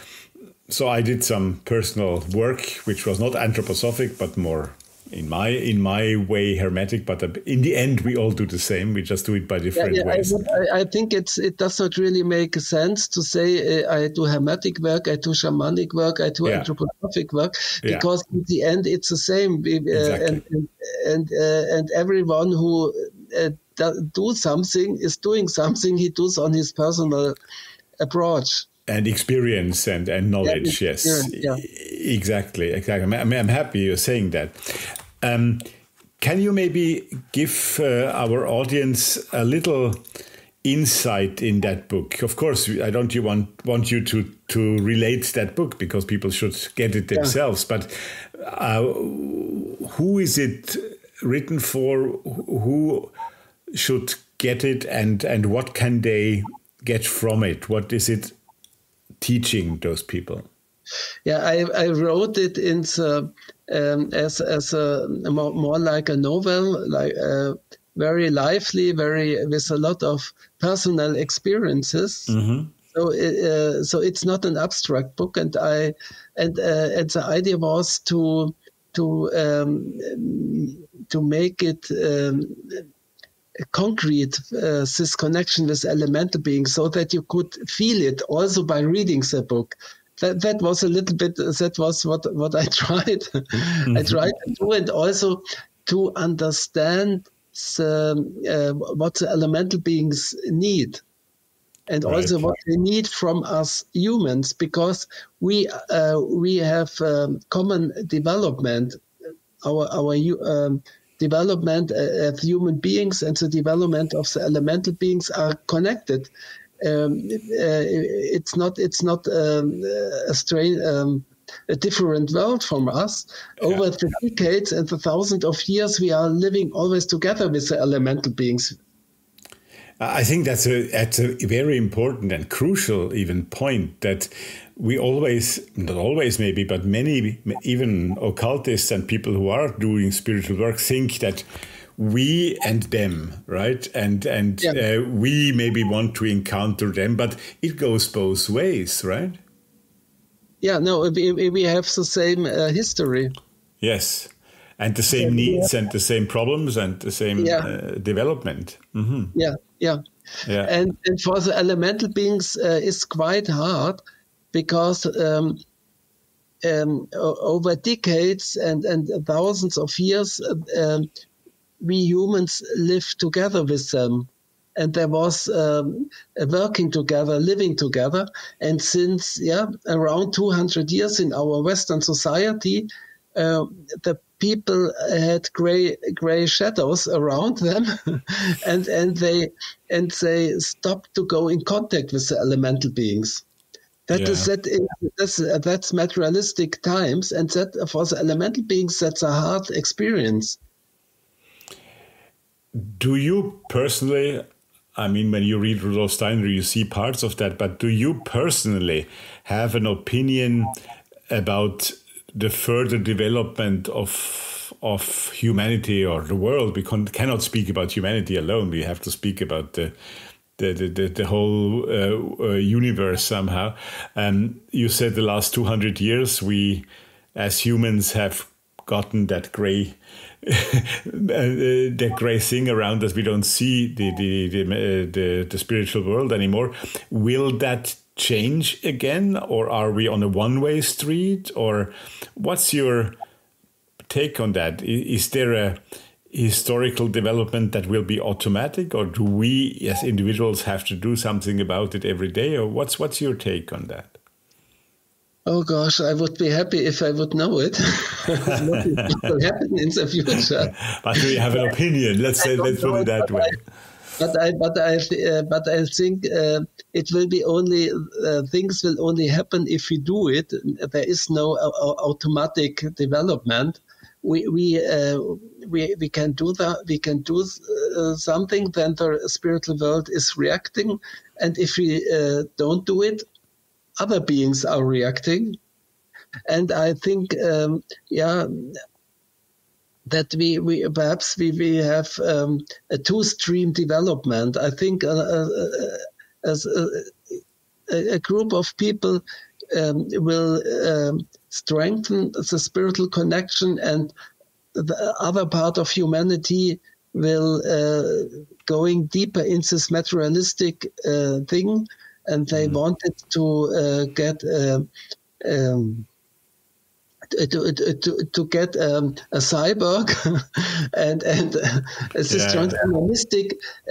so I did some personal work, which was not anthroposophic, but more in my in my way hermetic. But in the end, we all do the same. We just do it by different yeah, yeah, ways. I, would, I, I think it's it does not really make sense to say uh, I do hermetic work, I do shamanic work, I do yeah. anthroposophic work, because yeah. in the end it's the same. Uh, exactly. And and and, uh, and everyone who uh, do something is doing something he does on his personal approach. And experience and, and knowledge, yeah, yes. Yeah. Exactly, exactly. I'm, I'm happy you're saying that. Um, can you maybe give uh, our audience a little insight in that book? Of course, I don't you want, want you to, to relate that book because people should get it themselves. Yeah. But uh, who is it written for? Who should get it, and, and what can they get from it? What is it teaching those people? Yeah, I, I wrote it in the, um, as as a more, more like a novel, like uh, very lively, very with a lot of personal experiences. Mm-hmm. So uh, so it's not an abstract book, and I and uh, and the idea was to to um, to make it. Um, concrete uh, this connection with elemental beings, so that you could feel it also by reading the book. That that was a little bit. That was what what I tried. Mm-hmm. I tried to do, and also to understand the, uh, what the elemental beings need, and right. also what they need from us humans, because we uh, we have um, common development. Our our um, development uh, of human beings and the development of the elemental beings are connected. Um, uh, it's not it's not um, a strange, um, a different world from us. Yeah. Over the decades and the thousands of years, we are living always together with the elemental beings. I think that's a that's a very important and crucial even point, that we always, not always maybe, but many, even occultists and people who are doing spiritual work think that we and them, right? And and yeah. uh, we maybe want to encounter them, but it goes both ways, right? Yeah, no, we, we have the same uh, history. Yes. And the same needs yeah. and the same problems and the same yeah. uh, development. Mm-hmm. Yeah, yeah. yeah. And, and for the elemental beings, uh, it's quite hard, because um, um, over decades and, and thousands of years, um, we humans live together with them. And there was um, working together, living together. And since yeah, around two hundred years in our Western society, uh, the people had gray gray shadows around them, and and they and they stopped to go in contact with the elemental beings. That yeah. is that is, that's that's materialistic times, and that for the elemental beings, that's a hard experience. Do you personally? I mean, when you read Rudolf Steiner, you see parts of that, but do you personally have an opinion about the further development of of humanity or the world? We can, cannot speak about humanity alone. We have to speak about the the the, the whole uh, uh, universe somehow. Um, you said the last two hundred years, we as humans have gotten that gray, the gray thing around us. We don't see the the the, uh, the the spiritual world anymore. Will that change again, or are we on a one-way street? Or what's your take on that? Is there a historical development that will be automatic, or do we as individuals have to do something about it every day? Or what's what's your take on that? Oh gosh, I would be happy if I would know it. What will happen in the future? But we have an opinion. Let's say, let's put it that way. But I, but I, uh, but I think uh, it will be only uh, things will only happen if we do it. There is no uh, automatic development. We we uh, we we can do that. We can do uh, something. Then the spiritual world is reacting, and if we uh, don't do it, other beings are reacting. And I think, um, yeah, that we, we perhaps we, we have um, a two-stream development. I think uh, uh, as a, a group of people um, will um, strengthen the spiritual connection, and the other part of humanity will uh, going deeper into this materialistic uh, thing. And they mm. wanted to uh, get uh, um, to, to, to get um, a cyborg, and and uh, it's this yeah. transhumanistic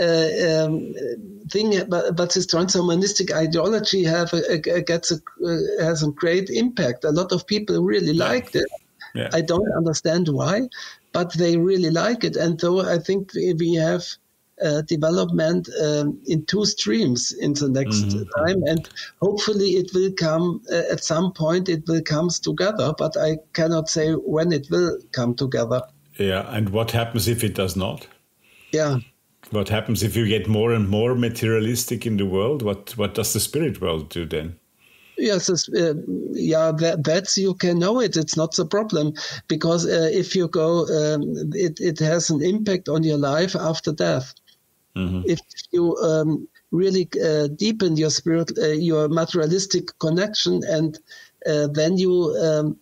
uh, um, thing. But, but this transhumanistic ideology have a, a, gets a, uh, has a great impact. A lot of people really yeah. liked it. Yeah. I don't understand why, but they really like it. And so I think we, we have. Uh, development um, in two streams in the next mm-hmm. time, and hopefully it will come uh, at some point. It will come together, but I cannot say when it will come together. Yeah, and what happens if it does not? Yeah, what happens if you get more and more materialistic in the world? What what does the spirit world do then? Yes, uh, yeah, that, that's you can know it. It's not the problem, because uh, if you go, um, it it has an impact on your life after death. Mm-hmm. If you um, really uh, deepen your spirit, uh, your materialistic connection, and uh, then you, um,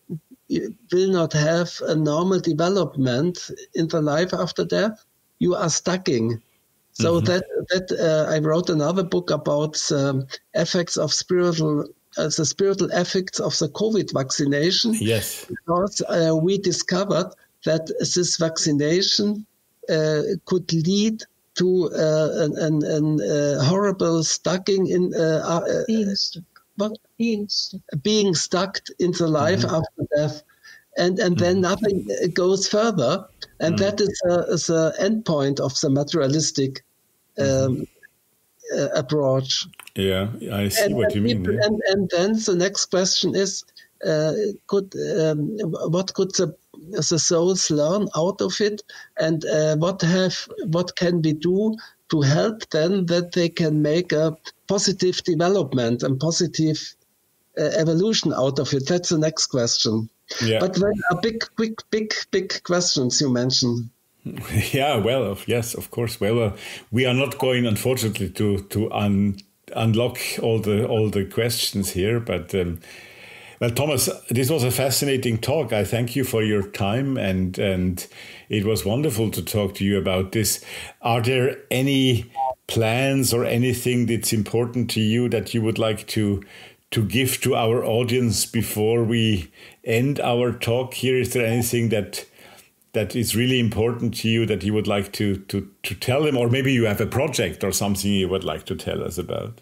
you will not have a normal development in the life after death. You are stucking. So mm-hmm. that that uh, I wrote another book about um, effects of spiritual, uh, the spiritual effects of the COVID vaccination. Yes, because uh, we discovered that this vaccination uh, could lead to uh, an, an, an uh, horrible stucking in uh, uh, being stuck. What? Being stuck. Being stuck in the life mm-hmm. after death, and and mm-hmm. then nothing goes further, and mm-hmm. that is a, is a end point of the materialistic um, mm-hmm. uh, approach. Yeah, I see and, what you mean. People, yeah. And and then the next question is, uh, could um, what could the the souls learn out of it, and uh, what have what can we do to help them that they can make a positive development and positive uh, evolution out of it? That's the next question. Yeah. But there are big, quick, big, big questions you mentioned. Yeah, well, yes, of course. Well, uh, we are not going, unfortunately, to to un, unlock all the all the questions here, but. Um, Well, Thomas, this was a fascinating talk. I thank you for your time, and and it was wonderful to talk to you about this. Are there any plans or anything that's important to you that you would like to to give to our audience before we end our talk here? Is there anything that that is really important to you that you would like to to to tell them, or maybe you have a project or something you would like to tell us about?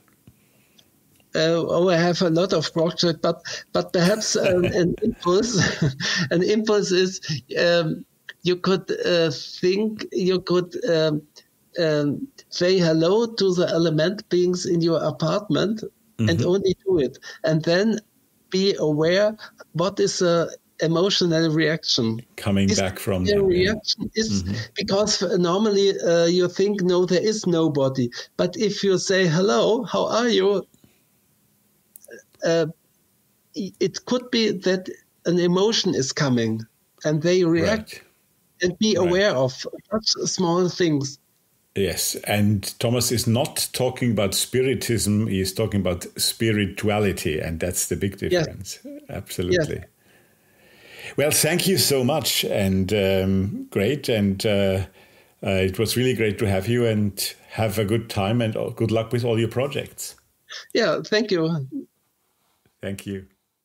Uh, oh, I have a lot of projects, but but perhaps um, an impulse. An impulse is um, you could uh, think you could um, um, say hello to the element beings in your apartment, mm-hmm. and only do it, and then be aware what is the emotional reaction coming is back from the them, reaction yeah. is mm-hmm. because normally uh, you think no, there is nobody, but if you say hello, how are you? Uh, it could be that an emotion is coming and they react, right. and be right. aware of such small things. Yes, and Thomas is not talking about spiritism, he is talking about spirituality, and that's the big difference. Yes. Absolutely. Yes. Well, thank you so much, and um, great, and uh, uh, it was really great to have you, and have a good time, and good luck with all your projects. Yeah, thank you. Thank you.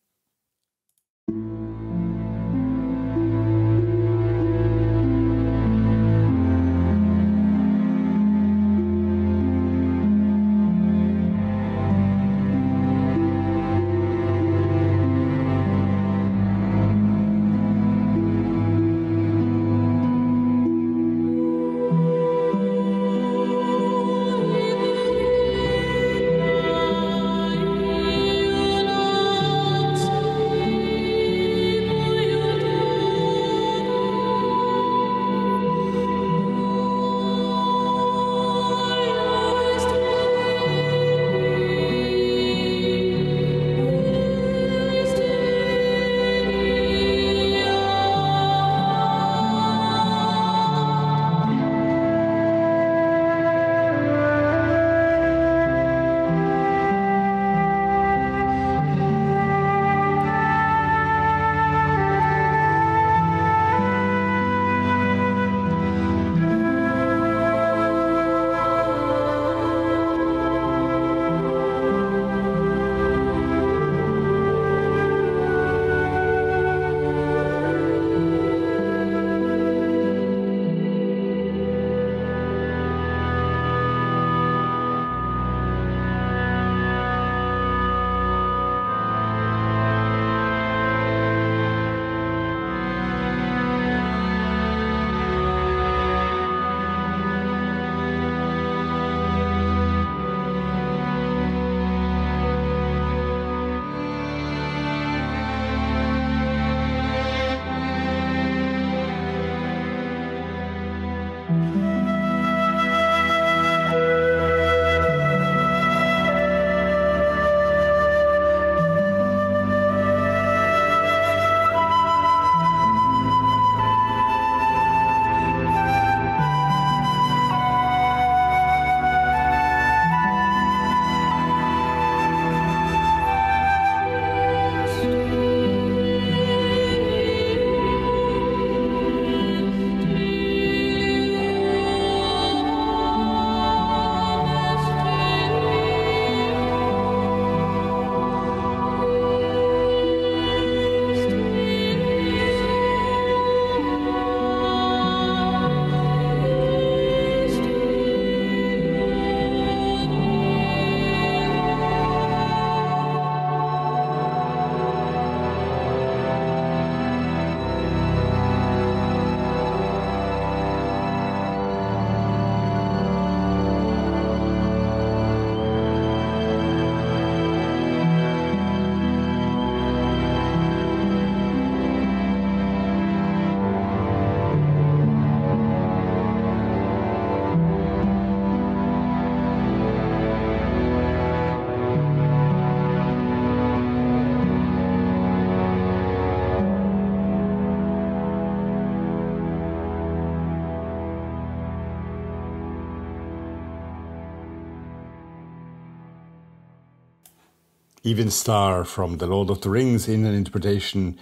Evenstar from The Lord of the Rings in an interpretation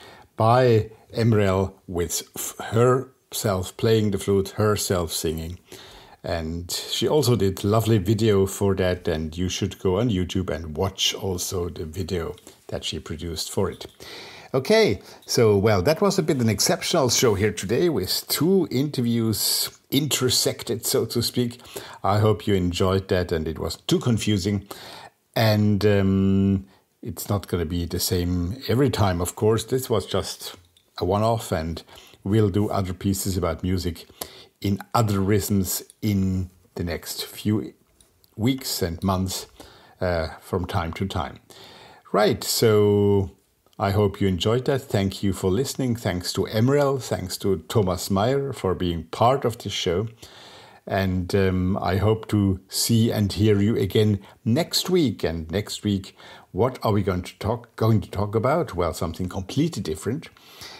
by Emerelle, with herself playing the flute, herself singing. And she also did lovely video for that, and you should go on YouTube and watch also the video that she produced for it. Okay, so, well, that was a bit an exceptional show here today with two interviews intersected, so to speak. I hope you enjoyed that and it wasn't too confusing. And um, it's not going to be the same every time, of course. This was just a one-off, and we'll do other pieces about music in other rhythms in the next few weeks and months uh, from time to time. Right, so I hope you enjoyed that. Thank you for listening. Thanks to Emerelle. Thanks to Thomas Meyer for being part of the show. And um, I hope to see and hear you again next week. And next week, what are we going to talk going to talk about? Well, something completely different.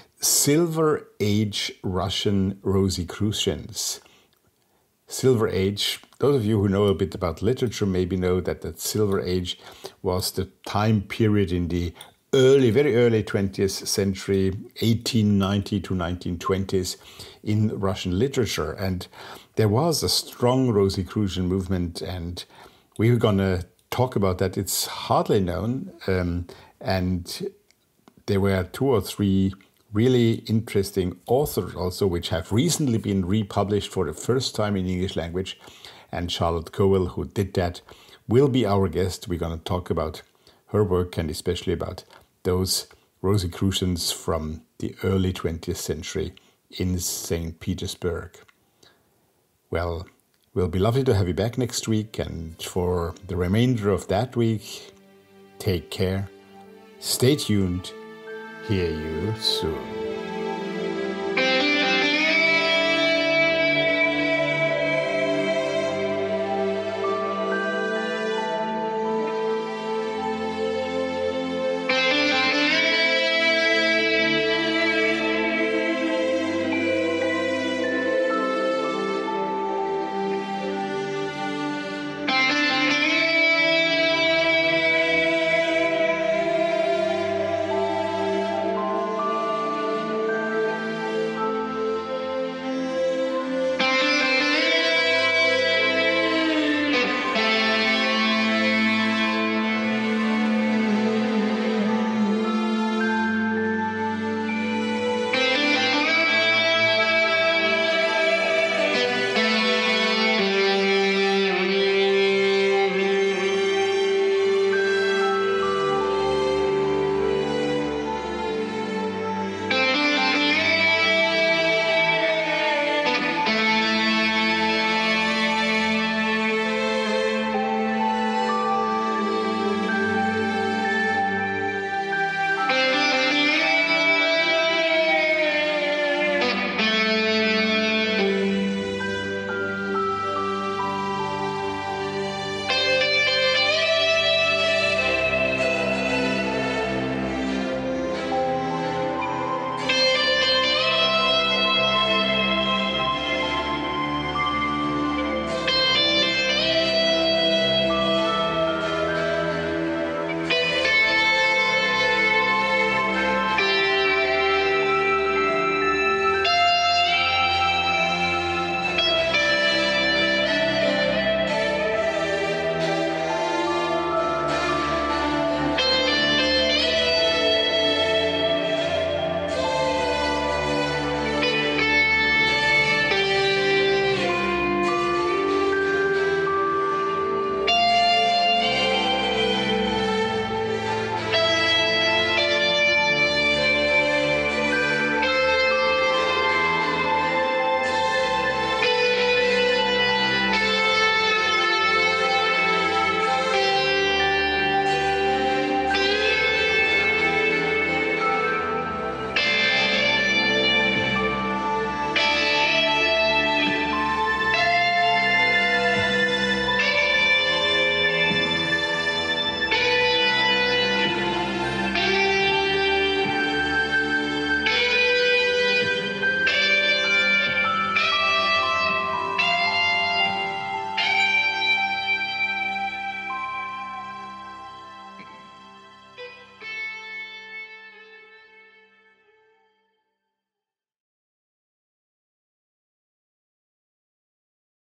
Silver Age Russian Rosicrucians. Silver Age, those of you who know a bit about literature maybe know that the Silver Age was the time period in the early, very early twentieth century, eighteen ninety to nineteen twenties in Russian literature. And there was a strong Rosicrucian movement, and we were going to talk about that. It's hardly known, um, and there were two or three really interesting authors also, which have recently been republished for the first time in English language. And Charlotte Cowell, who did that, will be our guest. We're going to talk about her work and especially about those Rosicrucians from the early twentieth century in Saint Petersburg. Well, we'll be lovely to have you back next week. And for the remainder of that week, take care, stay tuned, hear you soon.